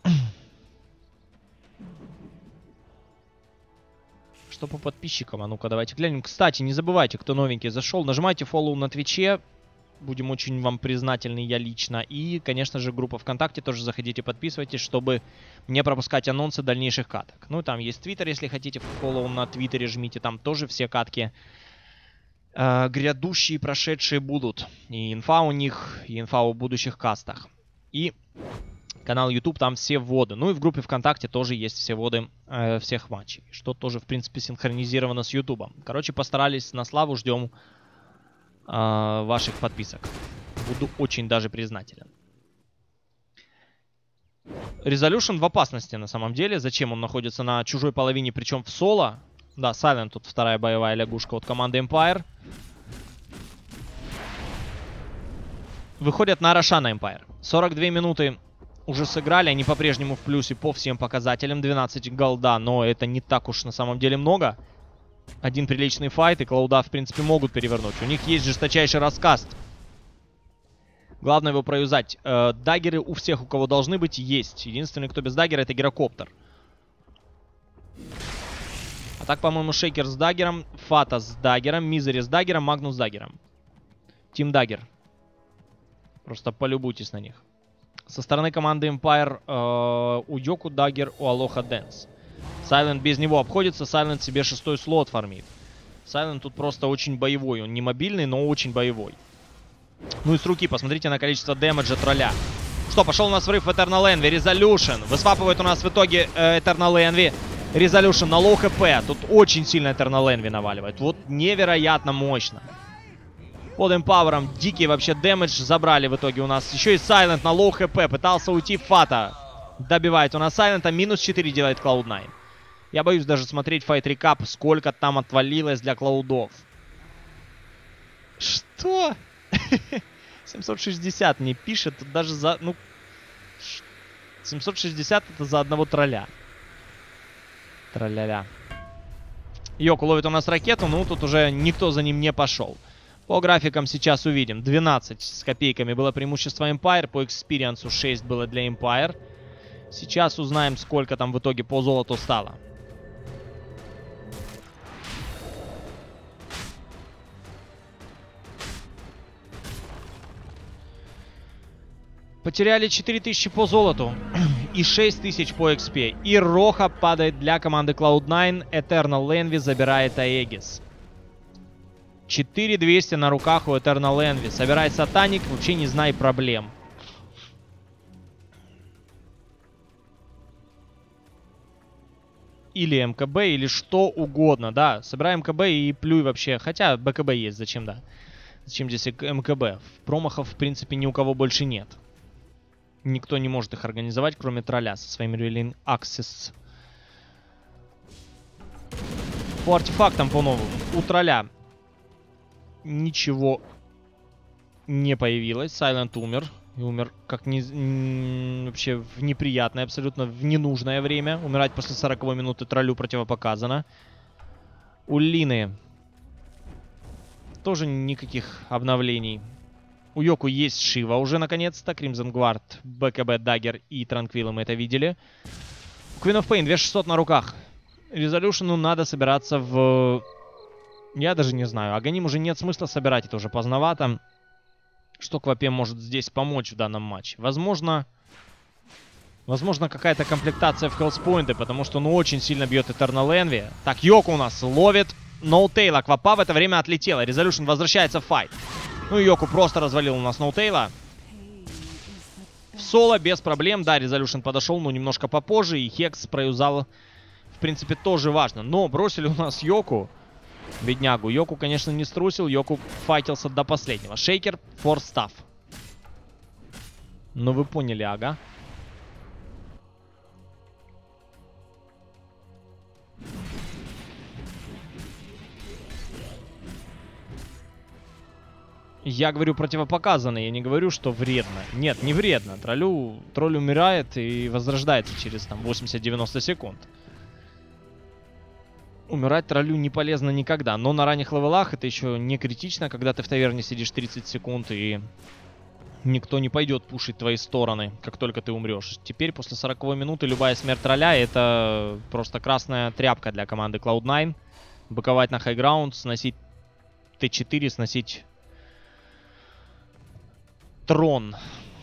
Что по подписчикам? А ну-ка, давайте глянем. Кстати, не забывайте, кто новенький зашел, нажимайте фоллоу на Твиче. Будем очень вам признательны, я лично. И, конечно же, группа ВКонтакте тоже заходите, подписывайтесь, чтобы не пропускать анонсы дальнейших каток. Ну, там есть Твиттер, если хотите. Фоллоу на Твиттере жмите, там тоже все катки э, грядущие, прошедшие будут. И инфа у них, и инфа о будущих кастах. И, Канал YouTube, там все вводы. Ну и в группе ВКонтакте тоже есть все вводы э, всех матчей. Что тоже, в принципе, синхронизировано с YouTube. Короче, постарались на славу, ждем э, ваших подписок. Буду очень даже признателен. Resolution в опасности на самом деле. Зачем он находится на чужой половине, причем в соло? Да, Silent тут вторая боевая лягушка от команды Empire. Выходят на Рошана Empire. сорок две минуты уже сыграли. Они по-прежнему в плюсе по всем показателям. двенадцать голда, но это не так уж на самом деле много. Один приличный файт, и Клауда, в принципе, могут перевернуть. У них есть жесточайший раскаст. Главное его проюзать. Э, даггеры у всех, у кого должны быть, есть. Единственный, кто без даггера, это гирокоптер. А так, по-моему, Шейкер с даггером, Фата с даггером, Мизери с даггером, Магнус с даггером. Тим Даггер. Просто полюбуйтесь на них. Со стороны команды Empire э, у Йоку даггер, у Алоха Дэнс. Silent без него обходится, Silent себе шестой слот фармит. Silent тут просто очень боевой. Он не мобильный, но очень боевой. Ну и с руки посмотрите на количество дэмэджа тролля. Что, пошел у нас врыв в Eternal Envy. Resolution. Высвапывает у нас в итоге э, Eternal Envy. Resolution на лоу хп. Тут очень сильно Eternal Envy наваливает. Вот невероятно мощно. Под эмпавером дикий вообще дэмэдж забрали в итоге у нас. Еще и Silent на лоу хп. Пытался уйти Фата. Добивает у нас Silent. Минус четыре делает клауд найн. Я боюсь даже смотреть файт рекап, сколько там отвалилось для клаудов. Что? семьсот шестьдесят мне пишет. Тут даже за... Ну... семьсот шестьдесят это за одного тролля. Тролля-ля. Йоку ловит у нас ракету, ну тут уже никто за ним не пошел. По графикам сейчас увидим. двенадцать с копейками было преимущество Empire. По экспириенсу шесть было для Empire. Сейчас узнаем, сколько там в итоге по золоту стало. Потеряли четыре тысячи по золоту и шесть тысяч по экспе. И Роха падает для команды клауд найн. Eternal Envy забирает Аегис. четыре двести на руках у Eternal Envy. Собирает Сатаник, вообще не знай проблем. Или МКБ, или что угодно, да. Собираем МКБ и плюй вообще. Хотя БКБ есть, зачем, да. Зачем здесь МКБ? Промахов, в принципе, ни у кого больше нет. Никто не может их организовать, кроме тролля со своим Revealing Access. По артефактам по-новому. У тролля ничего не появилось. Silent умер. И умер как не, вообще в неприятное, абсолютно в ненужное время. Умирать после сороковой минуты троллю противопоказано. У Лины тоже никаких обновлений. У Йоку есть Шива уже наконец-то. Crimson Guard, БКБ, Даггер и Транквилл мы это видели. Queen of Pain, две тысячи шестьсот на руках. Resolution надо собираться в... Я даже не знаю. Аганим уже нет смысла собирать, это уже поздновато. Что Квапе может здесь помочь в данном матче? Возможно... Возможно, какая-то комплектация в хелспоинты, потому что, ну, очень сильно бьет Eternal Envy. Так, Йоку у нас ловит ноутейла. Квапа в это время отлетела. Resolution возвращается в файт. Ну, Йоку просто развалил у нас ноутейла. В соло без проблем. Да, Resolution подошел, но немножко попозже. И Хекс проюзал, в принципе, тоже важно. Но бросили у нас Йоку. Беднягу. Йоку, конечно, не струсил. Йоку файтился до последнего. Шейкер, форс стафф. Ну, вы поняли, ага. Я говорю противопоказано, я не говорю, что вредно. Нет, не вредно. Троллю, тролль умирает и возрождается через там восемьдесят-девяносто секунд. Умирать троллю не полезно никогда. Но на ранних левелах это еще не критично, когда ты в таверне сидишь тридцать секунд и никто не пойдет пушить твои стороны, как только ты умрешь. Теперь после сороковой минуты любая смерть тролля это просто красная тряпка для команды клауд найн. Быковать на хайграунд, сносить тэ четыре, сносить трон.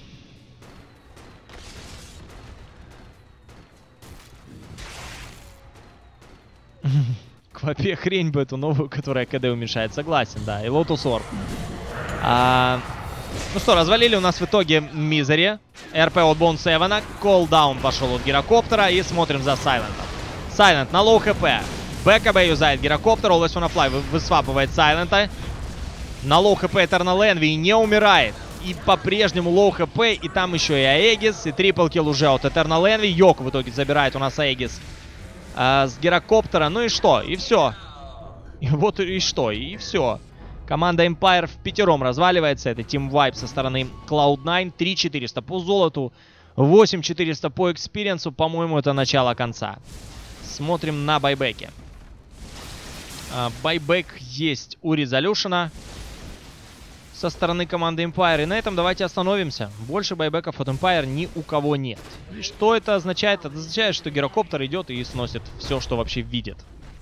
Квапе хрень бы эту новую, которая КД уменьшает. Согласен, да. И Lotus Orb. А, Ну что, развалили у нас в итоге Мизери. РП от Bone Seven. Колдаун пошел от Гирокоптера. И смотрим за Сайлентом. Сайлент на лоу хп. БКБ юзает Гирокоптер. Always Wanna Fly высвапывает Сайлента. На лоу хп Eternal Envy не умирает. И по-прежнему лоу хп. И там еще и Аегис. И трипл килл уже от Eternal Envy. Йок в итоге забирает у нас Аегис э, с Гирокоптера. Ну и что? И все. И вот и что? И все. Команда Empire в пятером разваливается. Это Team Vibe со стороны клауд найн. три четыреста по золоту. восемь четыреста по экспириенсу. По-моему, это начало конца. Смотрим на байбеки. Uh, байбек есть у Резолюшена со стороны команды Empire. И на этом давайте остановимся. Больше байбеков от Empire ни у кого нет. И что это означает? Это означает, что Гирокоптер идет и сносит все, что вообще видит.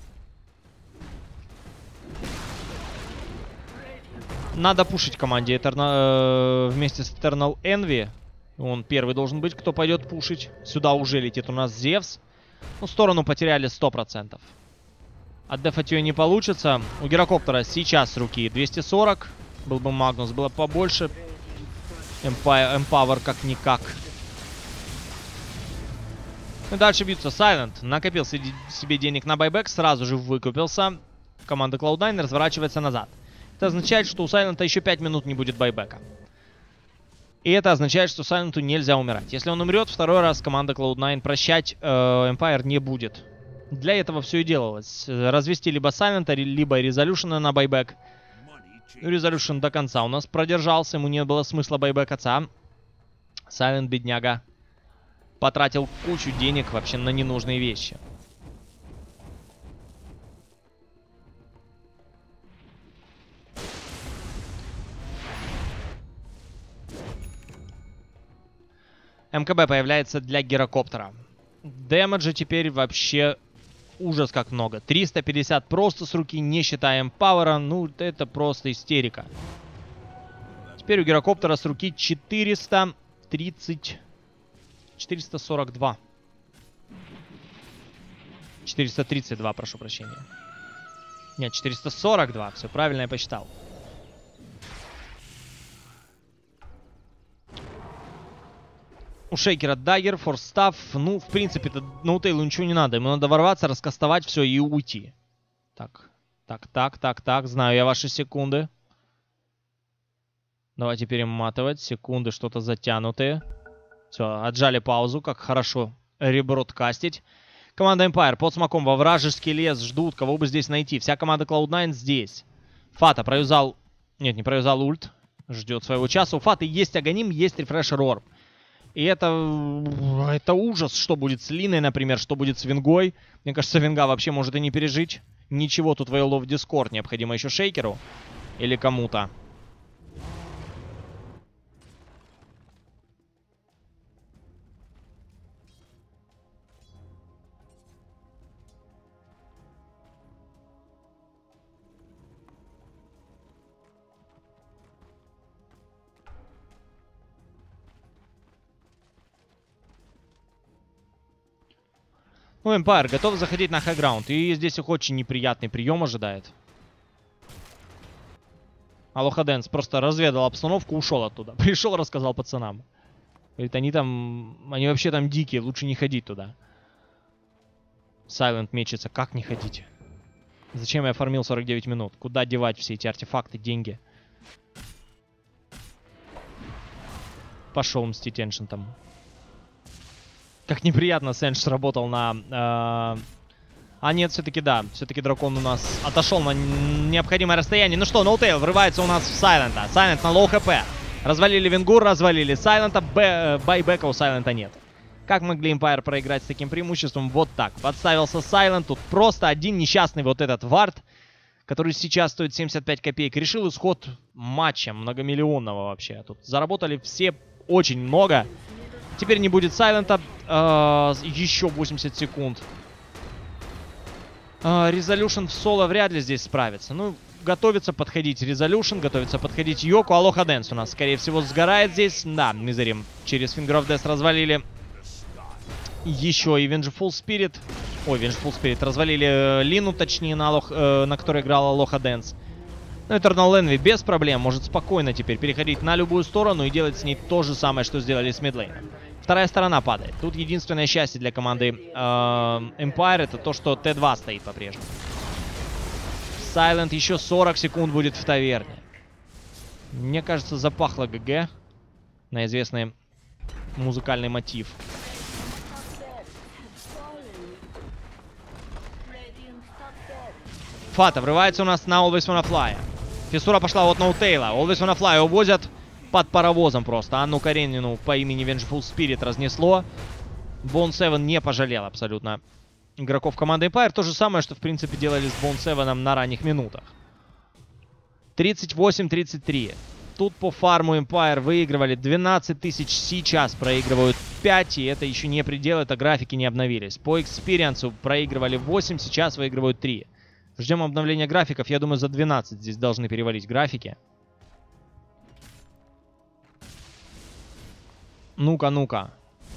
Надо пушить команде Eternal, э, вместе с Eternal Envy. Он первый должен быть, кто пойдет пушить. Сюда уже летит у нас Зевс. Ну, сторону потеряли сто процентов. Отдефать ее не получится. У Гирокоптера сейчас с руки двести сорок. Был бы Магнус, было побольше. Empire, Empower как-никак. Ну, дальше бьются. Silent накопил себе денег на байбек. Сразу же выкупился. Команда клауд найн разворачивается назад. Это означает, что у Сайлента еще пять минут не будет байбека. И это означает, что Сайленту нельзя умирать. Если он умрет, второй раз команда клауд найн прощать э, Empire не будет. Для этого все и делалось. Развести либо Сайлента, либо Резолюшена на байбек. Резолюшен до конца у нас продержался. Ему не было смысла байбекаться. Сайлент, бедняга, потратил кучу денег вообще на ненужные вещи. МКБ появляется для Гирокоптера. Дэмэджа теперь вообще ужас как много. триста пятьдесят просто с руки, не считая Эмпауэра. Ну, это просто истерика. Теперь у Гирокоптера с руки четыреста тридцать... четыреста сорок два. четыреста тридцать два, прошу прощения. Нет, четыреста сорок два. Все правильно я посчитал. У Шейкера даггер, форстав. Ну, в принципе-то Ноутейлу ничего не надо. Ему надо ворваться, раскастовать все и уйти. Так, так, так, так, так. Знаю я ваши секунды. Давайте перематывать. Секунды что-то затянутые. Все, отжали паузу. Как хорошо ребродкастить. Команда Empire под смоком во вражеский лес. Ждут, кого бы здесь найти. Вся команда клауд найн здесь. Фата проюзал... Нет, не проюзал ульт. Ждет своего часа. У Фаты есть Аганим, есть рефрешер орб. И это, это ужас, что будет с Линой, например, что будет с Вингой. Мне кажется, Винга вообще может и не пережить. Ничего, тут Veil of Discord необходимо еще Шейкеру или кому-то. Ну, Empire готов заходить на хайграунд. И здесь их очень неприятный прием ожидает. Алоха Дэнс просто разведал обстановку, ушел оттуда. Пришел, рассказал пацанам. Говорит, они там... Они вообще там дикие, лучше не ходить туда. Сайлент мечется. Как не ходить? Зачем я фармил сорок девять минут? Куда девать все эти артефакты, деньги? Пошел мстить Эншентом. Как неприятно Сэндж сработал на... Э... А нет, все-таки да. Все-таки дракон у нас отошел на необходимое расстояние. Ну что, Ноутейл врывается у нас в Сайлента. Сайлент на лоу хп. Развалили Венгур, развалили Сайлента. Б... Байбека у Сайлента нет. Как могли Empire проиграть с таким преимуществом? Вот так. Подставился Сайлент. Тут просто один несчастный вот этот вард, который сейчас стоит семьдесят пять копеек. Решил исход матча многомиллионного вообще. Тут заработали все очень много. Теперь не будет Сайлента. Э, еще восемьдесят секунд. Резолюшн в соло вряд ли здесь справится. Ну, готовится подходить Резолюшн, готовится подходить Йоку. Алоха Дэнс у нас, скорее всего, сгорает здесь. Да, Мизери через Finger of Death развалили. Еще и Vengeful Spirit. Ой, Vengeful Spirit. Развалили Лину, точнее, на, Алох, э, на которой играла Алоха Дэнс. Ну, Eternal Envy без проблем может спокойно теперь переходить на любую сторону и делать с ней то же самое, что сделали с мидлейном. Вторая сторона падает. Тут единственное счастье для команды э, Empire это то, что Т два стоит по-прежнему. Silent еще сорок секунд будет в таверне. Мне кажется, запахло ГГ на известный музыкальный мотив. Фата врывается у нас на Always Wanna Fly. Фиссура пошла вот на Утейла. Always Wanna Fly увозят под паровозом просто. Анну Каренину по имени Vengeful Spirit разнесло. Bone Seven не пожалел абсолютно игроков команды Empire. То же самое, что в принципе делали с Bone Seven на ранних минутах. тридцать восемь тридцать три. Тут по фарму Empire выигрывали двенадцать тысяч, сейчас проигрывают пять. И это еще не предел, это графики не обновились. По экспириенсу проигрывали восемь, сейчас выигрывают три. Ждем обновления графиков. Я думаю, за двенадцать здесь должны перевалить графики. Ну-ка, ну-ка.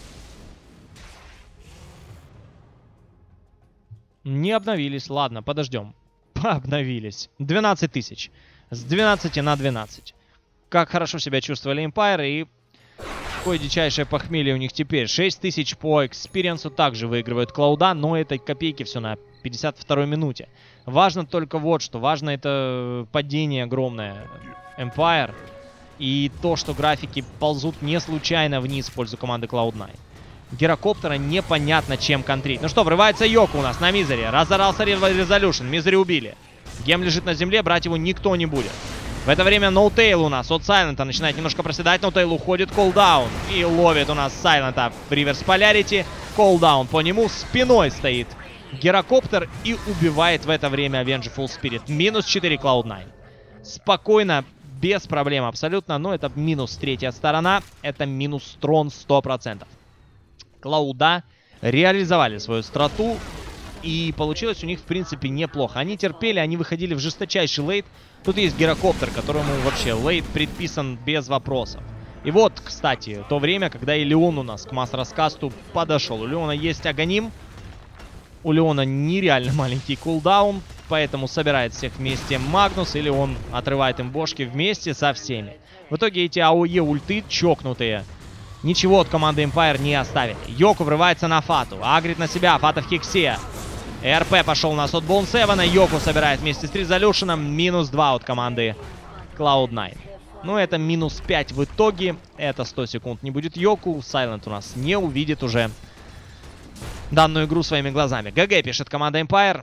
Не обновились. Ладно, подождем. Пообновились. двенадцать тысяч. С двенадцати на двенадцать. Как хорошо себя чувствовали Empire. И какое дичайшее похмелье у них теперь. шесть тысяч по экспириенсу также выигрывают Клауда. Но это копейки все на пятьдесят второй минуте. Важно только вот что. Важно это падение огромное Empire. И то, что графики ползут не случайно вниз в пользу команды клауд найн. Гирокоптера непонятно чем контрить. Ну что, врывается Йоку у нас на Мизере. Разорался Резолюшн. Мизери убили. Гем лежит на земле, брать его никто не будет. В это время Ноутейл у нас от Сайлента начинает немножко проседать. Ноутейл уходит, колдаун. И ловит у нас Сайлента в Реверс Полярити. Колдаун по нему спиной стоит Гирокоптер и убивает в это время Vengeful Spirit. Минус четыре клауд найн. Спокойно, без проблем абсолютно. Но это минус третья сторона. Это минус трон сто процентов. Клауда реализовали свою страту. И получилось у них, в принципе, неплохо. Они терпели, они выходили в жесточайший лейт. Тут есть Гирокоптер, которому вообще лейт предписан без вопросов. И вот, кстати, то время, когда и Леон у нас к Мастерскасту подошел. У Леона есть Аганим. У Леона нереально маленький кулдаун. Поэтому собирает всех вместе Магнус. Или он отрывает им бошки вместе со всеми. В итоге эти АОЕ ульты чокнутые ничего от команды Empire не оставили. Йоку врывается на Фату. Агрит на себя. Фата в хиксе. РП пошел у нас от Bone Seven. Йоку собирает вместе с Резолюшеном. Минус два от команды клауд найн. Ну, это минус пять в итоге. Это сто секунд не будет Йоку. Сайлент у нас не увидит уже данную игру своими глазами. ГГ пишет команда Empire.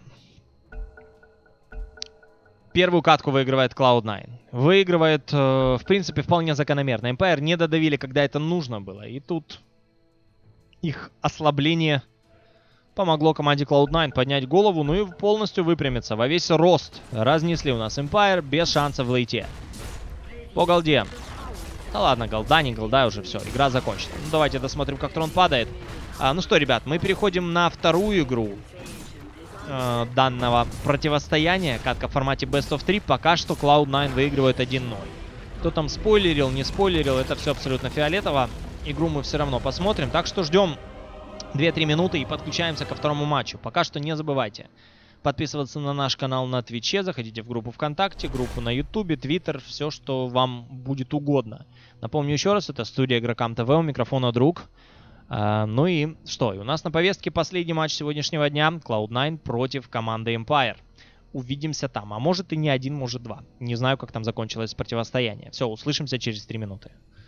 Первую катку выигрывает клауд найн. Выигрывает, э, в принципе, вполне закономерно. Empire не додавили, когда это нужно было. И тут их ослабление помогло команде клауд найн поднять голову, ну и полностью выпрямиться. Во весь рост разнесли у нас Empire без шансов в лейте. По голде. Да ладно, голда, не голда, уже все, игра закончена. Ну давайте досмотрим, как трон падает. А, ну что, ребят, мы переходим на вторую игру э, данного противостояния. Катка в формате бест оф три. Пока что клауд найн выигрывает один ноль. Кто там спойлерил, не спойлерил, это все абсолютно фиолетово. Игру мы все равно посмотрим. Так что ждем две-три минуты и подключаемся ко второму матчу. Пока что не забывайте подписываться на наш канал на Твиче, заходите в группу ВКонтакте, группу на Ютубе, Твиттер, все, что вам будет угодно. Напомню еще раз, это студия Игрокам ТВ, у микрофона Друг. А, ну и что, и у нас на повестке последний матч сегодняшнего дня, клауд найн против команды Empire. Увидимся там, а может и не один, может два. Не знаю, как там закончилось противостояние. Все, услышимся через три минуты.